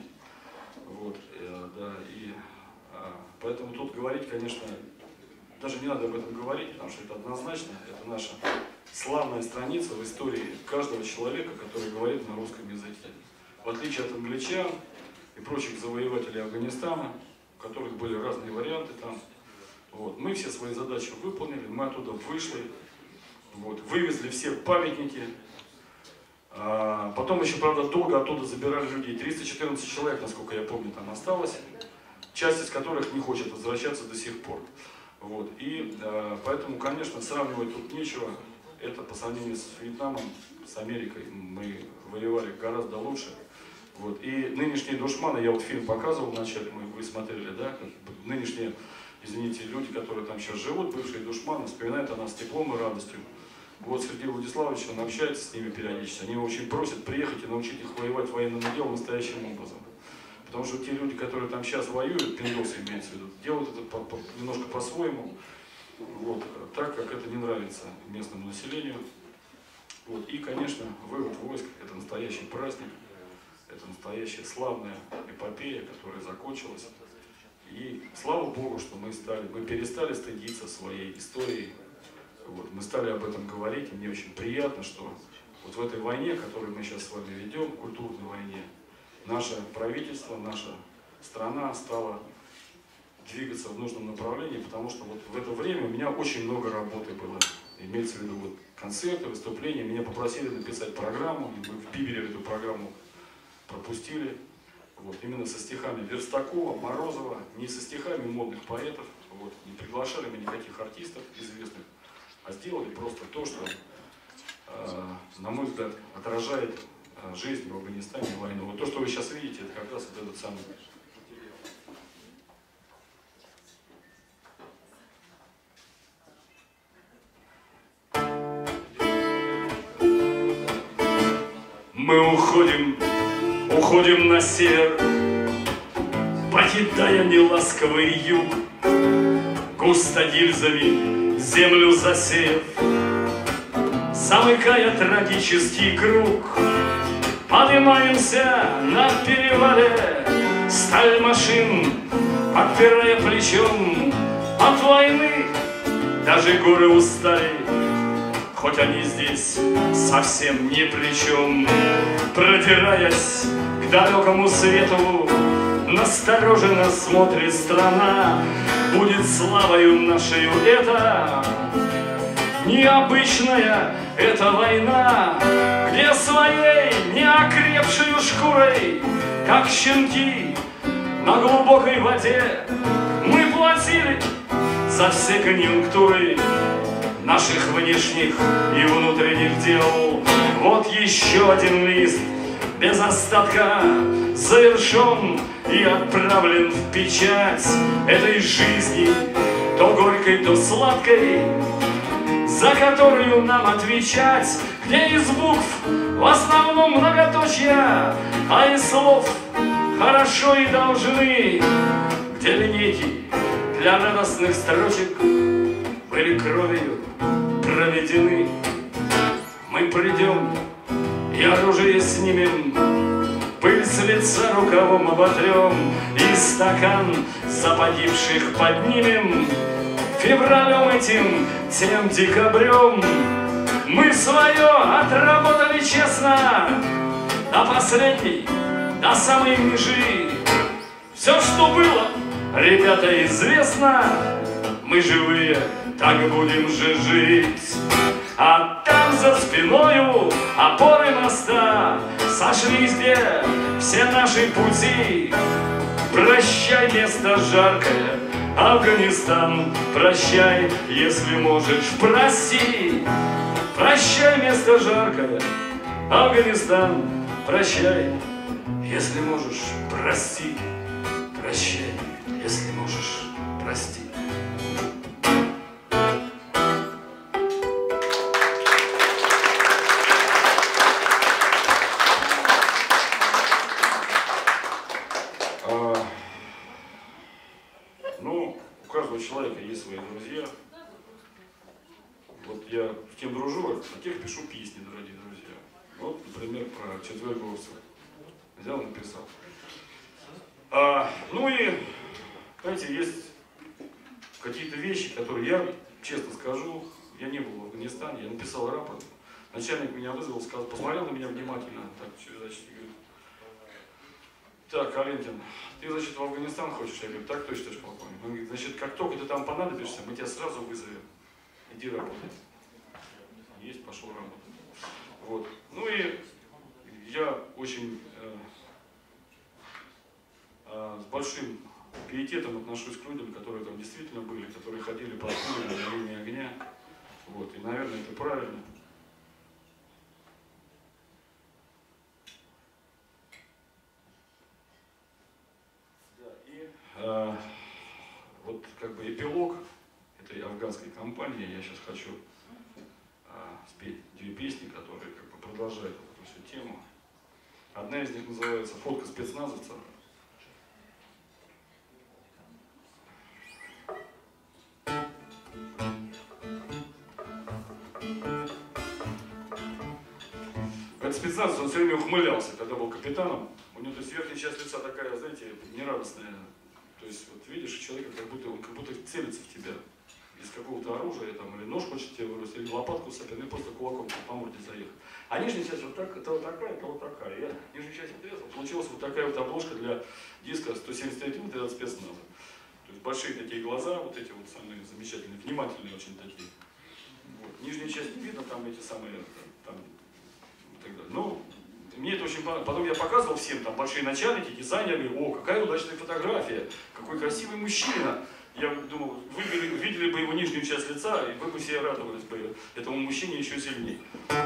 Поэтому тут говорить, конечно, даже не надо об этом говорить, потому что это однозначно, это наша славная страница в истории каждого человека, который говорит на русском языке. В отличие от англичан и прочих завоевателей Афганистана, у которых были разные варианты там. Мы все свои задачи выполнили, мы оттуда вышли, вывезли все памятники. Потом еще, правда, долго оттуда забирали людей. 314 человек, насколько я помню, там осталось, часть из которых не хочет возвращаться до сих пор. Вот. И поэтому, конечно, сравнивать тут нечего. Это по сравнению с Вьетнамом, с Америкой мы воевали гораздо лучше. Вот. И нынешние душманы, я вот фильм показывал вначале, вы смотрели, да, нынешние, извините, люди, которые там сейчас живут, бывшие душманы, вспоминают о нас с теплом и радостью. Вот Сергей Владиславович, он общается с ними периодически, они его очень просят приехать и научить их воевать военным делом настоящим образом. Потому что те люди, которые там сейчас воюют, пиндосы имеется в виду, делают это немножко по-своему, вот, так как это не нравится местному населению. Вот. И, конечно, вывод войск – это настоящий праздник, это настоящая славная эпопея, которая закончилась. И слава Богу, что мы перестали стыдиться своей истории, вот, мы стали об этом говорить, и мне очень приятно, что вот в этой войне, которую мы сейчас с вами ведем, культурной войне, наше правительство, наша страна стала двигаться в нужном направлении, потому что вот в это время у меня очень много работы было. Имеется в виду вот концерты, выступления. Меня попросили написать программу, и мы в Пибеле эту программу пропустили. Вот, именно со стихами Верстакова, Морозова, не со стихами модных поэтов. Вот, не приглашали мы никаких артистов известных, а сделали просто то, что, на мой взгляд, отражает жизнь в Афганистане и войну. Вот то, что вы сейчас видите, это как раз вот этот самый. Мы уходим на север, покидая неласковый юг, густо гильзами землю засеяв, замыкая трагический круг. Поднимаемся на перевале, сталь машин подпирая плечом. От войны даже горы устали, хоть они здесь совсем ни при чем. Продираясь к далекому свету, настороженно смотрит страна. Будет славою нашею это необычная эта война, где своей неокрепшей шкурой, как щенки на глубокой воде, мы платили за все конъюнктуры наших внешних и внутренних дел. Вот еще один лист без остатка завершен и отправлен в печать этой жизни, то горькой, то сладкой, за которую нам отвечать, где из букв в основном многоточия, а из слов хорошо и должны, где линейки для радостных строчек были кровью проведены. Мы придем и оружие снимем, пыль с лица рукавом оботрем, и стакан за погибших поднимем. Февралем этим, тем декабрем мы свое отработали честно, до последней, до самой межи. Все, что было, ребята, известно, мы живые, так будем же жить. А там за спиною опоры моста сошлись, где все наши пути. Прощай, место жаркое, Афганистан, прощай, если можешь, прости. Прощай, место жаркое, Афганистан, прощай, если можешь, прости. Прощай, если можешь, прости. У каждого человека есть свои друзья. Вот я с кем дружу, о тех пишу песни, дорогие друзья. Вот, например, про четверговцев. Взял, написал. Ну и, знаете, есть какие-то вещи, которые я, честно скажу, я не был в Афганистане, я написал рапорт. Начальник меня вызвал, сказал, посмотрел на меня внимательно, так, значит, говорит: так, Калинкин, ты, значит, в Афганистан хочешь? Я говорю: так точно, товарищ полковник. Он говорит: значит, как только ты там понадобишься, мы тебя сразу вызовем. Иди работай. Есть, пошел работать. Вот. Ну и я очень с большим пиететом пиететом отношусь к людям, которые там действительно были, которые ходили под пулями на линии огня. Вот, и, наверное, это правильно. Вот как бы эпилог этой афганской кампании, я сейчас хочу спеть две песни, которые как бы продолжают эту всю тему. Одна из них называется «Фотка спецназовца». Этот спецназовец, он все время ухмылялся, когда был капитаном. У него, то есть, верхняя часть лица такая, знаете, нерадостная. То есть, вот видишь человека, он как будто целится в тебя из какого-то оружия, там, или нож хочет тебе вырвать, или лопатку сапер, или просто кулаком по морде заехать. А нижняя часть вот так, это вот такая, это вот такая. Я нижнюю часть отрезал, получилась вот такая вот обложка для диска 173 вот этот спецназа. То есть большие такие глаза, вот эти вот самые замечательные, внимательные очень такие. Вот. Нижнюю часть не видно, там эти самые, там, и так далее. Ну, мне это очень понравилось. Потом я показывал всем, там, большие начальники, дизайнеры, о, какая удачная фотография, какой красивый мужчина. Я думал, вы видели бы его нижнюю часть лица, и вы бы все радовались бы этому мужчине еще сильнее.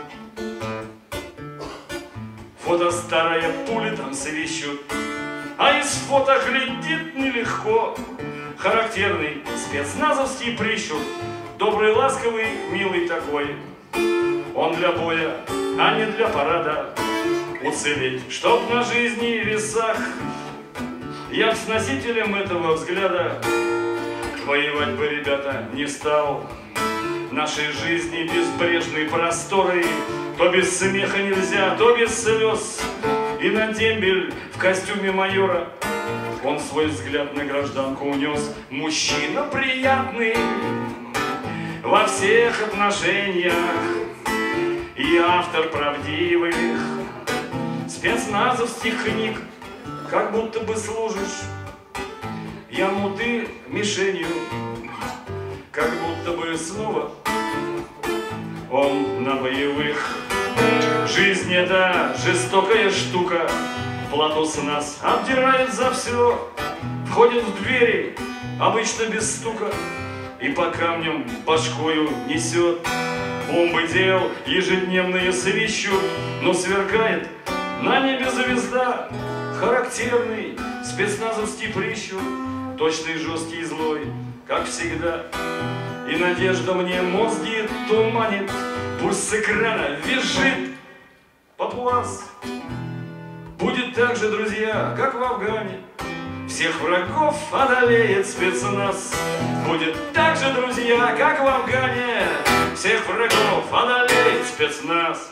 Фото старая пули там свищут, а из фото глядит нелегко. Характерный спецназовский прищур, добрый, ласковый, милый такой. Он для боя, а не для парада. Уцелеть, чтоб на жизни и весах. Я б с носителем этого взгляда воевать бы, ребята, не стал. Нашей жизни безбрежной просторы то без смеха нельзя, то без слез. И на дембель в костюме майора он свой взгляд на гражданку унес. Мужчина приятный во всех отношениях и автор правдивых спецназовских книг. Как будто бы служишь ему ты мишенью, как будто бы снова он на боевых. Жизнь это жестокая штука, Платос нас обдирает за все. Входит в двери, обычно без стука, и по камням башкою несет. Бомбы дел ежедневные свищут, но сверкает на небе звезда. Характерный спецназовский прищур, точный, жесткий и злой, как всегда. И надежда мне мозги туманит, пусть с экрана визжит поплас. Будет так же, друзья, как в Афгане, всех врагов одолеет спецназ. Будет так же, друзья, как в Афгане, всех врагов одолеет спецназ.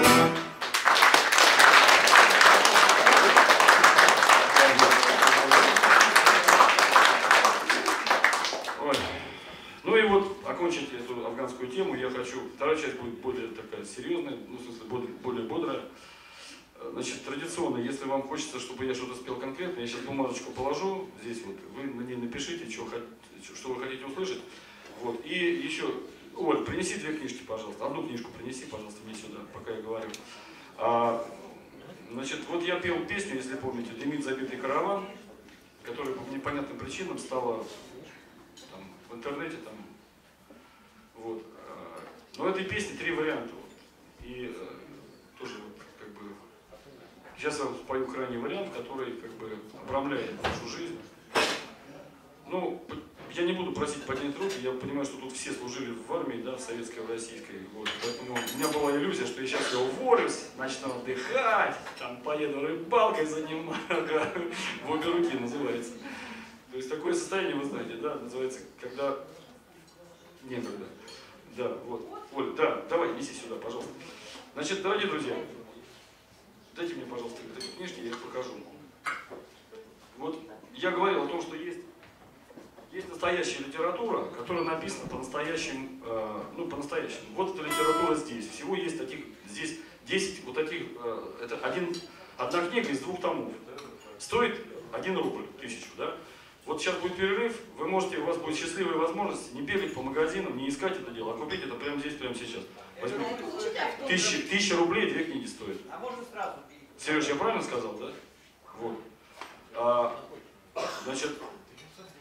Ну и вот, окончить эту афганскую тему я хочу. Вторая часть будет более такая серьезная, ну, в смысле, более бодрая. Значит, традиционно, если вам хочется, чтобы я что-то спел конкретно, я сейчас бумажечку положу здесь вот, вы на ней напишите, что вы хотите услышать. Вот. И еще, Оль, принеси две книжки, пожалуйста. Одну книжку принеси, пожалуйста, мне сюда, пока я говорю. Значит, вот я пел песню, если помните, «Дымит забитый караван», которая по непонятным причинам стала там, в интернете там. Вот. Но этой песни три варианта. Вот. И тоже вот, как бы. Сейчас я спою крайний вариант, который как бы обрамляет нашу жизнь. Ну, я не буду просить поднять руки, я понимаю, что тут все служили в армии, да, в советской, в российской. Вот. Поэтому у меня была иллюзия, что я сейчас уволюсь, начну отдыхать, там поеду рыбалкой заниматься, в обе руки называется. То есть такое состояние, вы знаете, да, называется, когда некогда. Да, вот. Оль, да, давай, неси сюда, пожалуйста. Значит, дорогие друзья, дайте мне, пожалуйста, вот эти книжки, я их покажу. Вот я говорил о том, что есть настоящая литература, которая написана по-настоящему, ну, по-настоящему. Вот эта литература здесь. Всего есть таких, здесь 10 вот таких, это одна книга из 2 томов. Стоит 1 рубль, 1000, да? Вот сейчас будет перерыв, вы можете, у вас будет счастливая возможность не бегать по магазинам, не искать это дело, а купить это прямо здесь, прямо сейчас. Возьмите. 1000 рублей 2 книги стоит. А можно сразу? Сереж, я правильно сказал, да? Вот. Значит,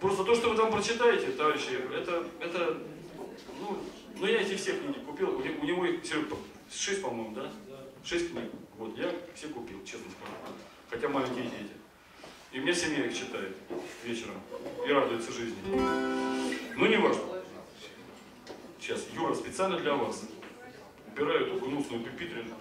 Просто то, что вы там прочитаете, товарищи, это ну я эти все книги купил, у него их 6, по-моему, да? 6 книг. Вот, я все купил, честно скажу. Хотя маленькие дети. И у меня семья их читает вечером и радуется жизни. Ну, не важно. Сейчас, Юра, специально для вас. Убираю эту гнусную пюпитрину.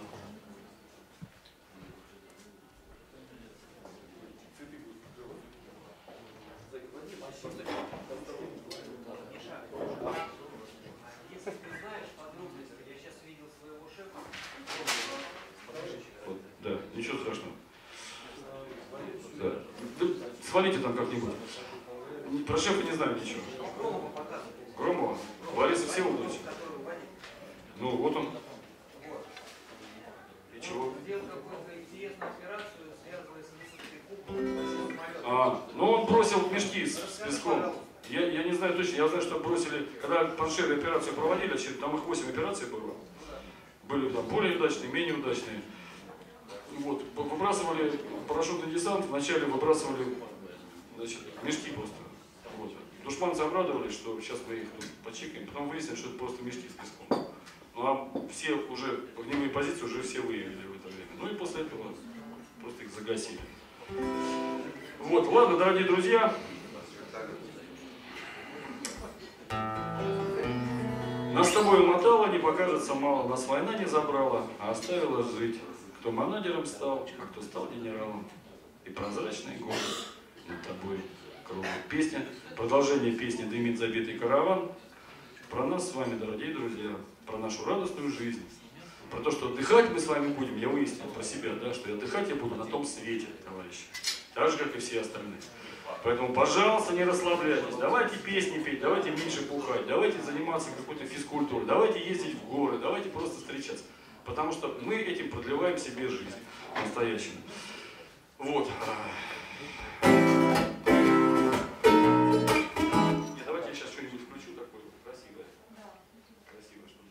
Вот, да, ничего страшного. Да. Свалите там как-нибудь. Про шефа не знаю ничего. Громова? Лариса Всеволодовича? Ну, вот он. И чего? Ну он бросил мешки с песком. Я не знаю точно, я знаю, что бросили, когда Паншеры операцию проводили, там их 8 операций было. Были там более удачные, менее удачные. Вот, выбрасывали парашютный десант, вначале выбрасывали, значит, мешки просто. Вот. Душманцы обрадовались, что сейчас мы их тут почикаем, потом выяснили, что это просто мешки с песком. Ну а все уже, огневые позиции уже все выявили в это время. Ну и после этого просто их загасили. Вот, ладно, дорогие друзья. Нас с тобой умотало, не покажется мало, нас война не забрала, а оставила жить. Кто манадером стал, а кто стал генералом. И прозрачный город над тобой кругом. Песня, продолжение песни «Дымит забитый караван». Про нас с вами, дорогие друзья, про нашу радостную жизнь. Про то, что отдыхать мы с вами будем, я выяснил про себя, да, что отдыхать я буду на том свете, товарищи. Так же, как и все остальные. Поэтому, пожалуйста, не расслабляйтесь. Давайте песни петь, давайте меньше бухать, давайте заниматься какой-то физкультурой, давайте ездить в горы, давайте просто встречаться. Потому что мы этим продлеваем себе жизнь настоящему. Вот. Давайте я сейчас что-нибудь включу такое красивое. Красивое, чтобы...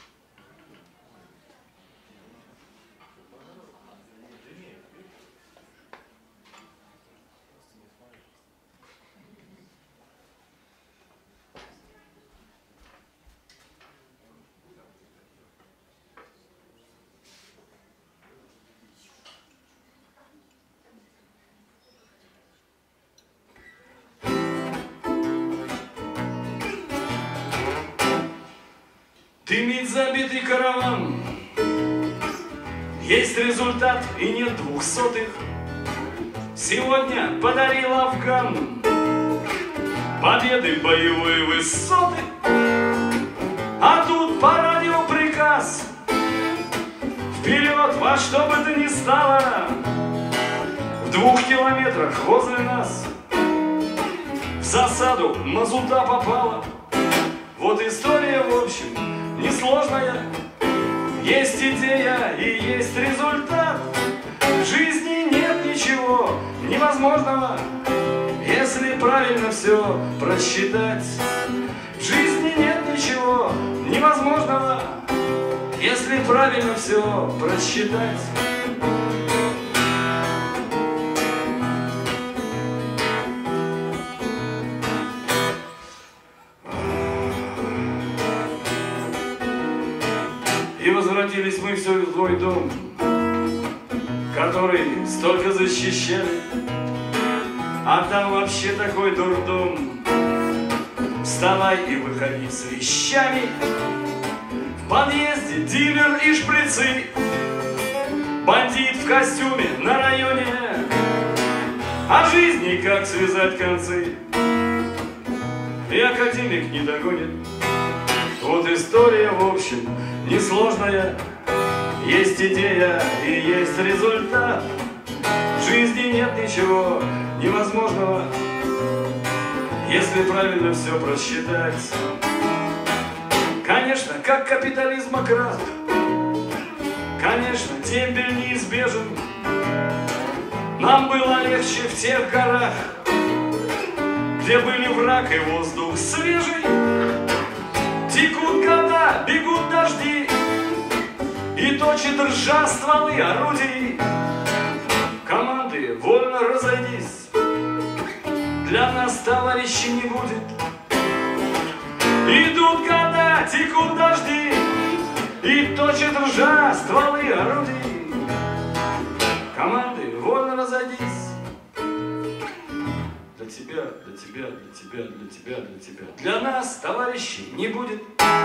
Дымит забитый караван, есть результат и нет 200-х. Сегодня подарил Афган победы боевые высоты. А тут по радио приказ: вперед во что бы то ни стало. В 2 километрах возле нас в засаду мазута попала. Вот история, в общем, несложная. Есть идея и есть результат. В жизни нет ничего невозможного, если правильно все просчитать. В жизни нет ничего невозможного, если правильно все просчитать. И возвратились мы все в твой дом, который столько защищали. А там вообще такой дурдом. Вставай и выходи с вещами. В подъезде дилер и шприцы, бандит в костюме на районе. О жизни как связать концы, и академик не догонит. Вот история, в общем, несложная. Есть идея и есть результат. В жизни нет ничего невозможного, если правильно все просчитать. Конечно, как капитализм крах, конечно, дембель неизбежен. Нам было легче в тех горах, где были враг и воздух свежий. Текут года, бегут дожди, и точит ржа стволы орудий. Команды, вольно разойдись. для нас товарищей не будет. Идут года, текут дожди, и точит ржа стволы орудий. Команды, вольно разойдись. Для тебя, для тебя, для тебя, для тебя, для тебя. Для нас товарищей не будет.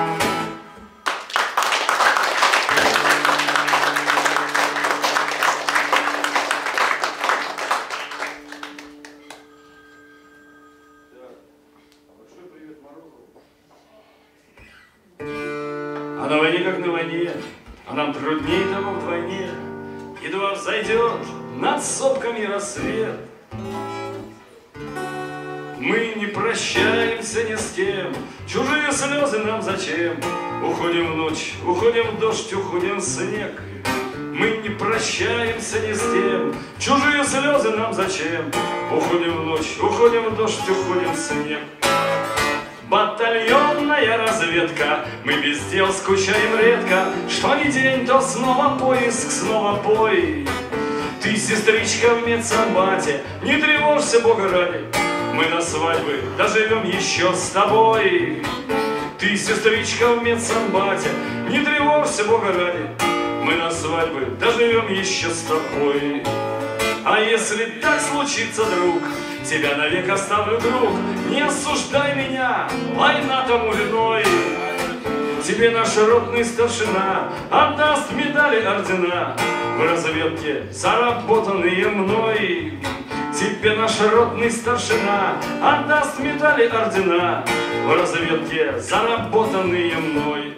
А на войне как на войне, а нам труднее того вдвойне. Едва взойдет над сопками рассвет, мы не прощаемся ни с кем, чужие слезы нам зачем? Уходим в ночь, уходим в дождь, уходим в снег. Мы не прощаемся ни с кем, чужие слезы нам зачем? Уходим в ночь, уходим в дождь, уходим в снег. Батальонная разведка, мы без дел скучаем редко. Что ни день, то снова поиск, снова бой. Ты, сестричка, в медсанбате, не тревожься, Бога ради, мы на свадьбы доживем еще с тобой. Ты, сестричка, в медсанбате, не тревожься, Бога ради, мы на свадьбы доживем еще с тобой. А если так случится, друг, тебя навек оставлю, друг, не осуждай меня, война тому виной. Тебе наш ротный старшина отдаст медали, ордена в разведке, заработанные мной. Тебе наш ротный старшина отдаст медали, ордена в разведке, заработанные мной.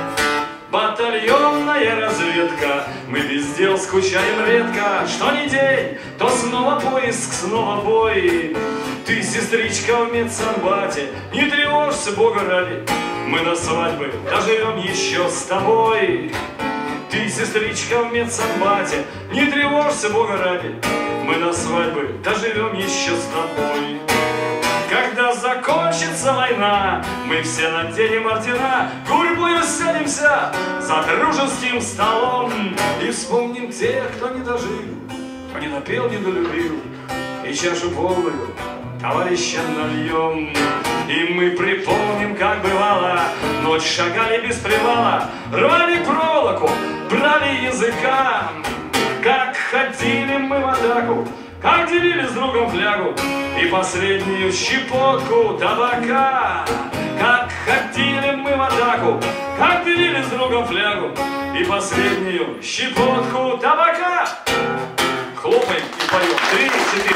Батальонная разведка, мы без дел скучаем редко. Что ни день, то снова поиск, снова бой. Ты, сестричка, в медсанбате, не тревожься, Бога ради, мы на свадьбы доживем еще с тобой. Ты, сестричка, в медсанбате, не тревожься, Бога ради, мы на свадьбы доживем еще с тобой. Когда закончится война, мы все наденем ордена, гурьбою сядемся за дружеским столом и вспомним тех, кто не дожил, кто не напел, не долюбил, и чашу полную товарища нальем. И мы припомним, как бывало, ночь шагали без привала, рвали проволоку, брали языка, как ходили мы в атаку, как делили с другом флягу и последнюю щепотку табака. Как ходили мы в атаку, как делили с другом флягу и последнюю щепотку табака. Хлопаем и поем. 3, 4.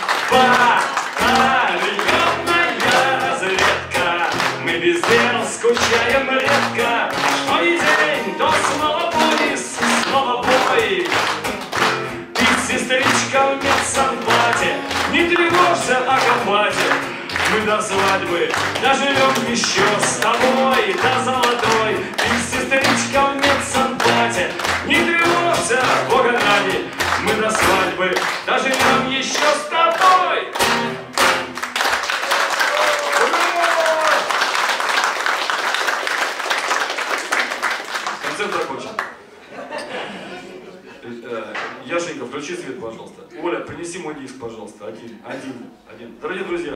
Батальонная разведка, мы без дел скучаем редко. Что ни день, то снова поиск, снова бой. Сестричка, в медсанбате, не тревожься о комбате, мы до свадьбы доживем еще с тобой, до золотой. Ты, сестричка, в медсанбате, не тревожься, Бога ради, мы до свадьбы доживем еще с тобой. Концерт закончен. Яшенька, включи свет, пожалуйста. Оля, принеси мой диск, пожалуйста. Один. Дорогие друзья,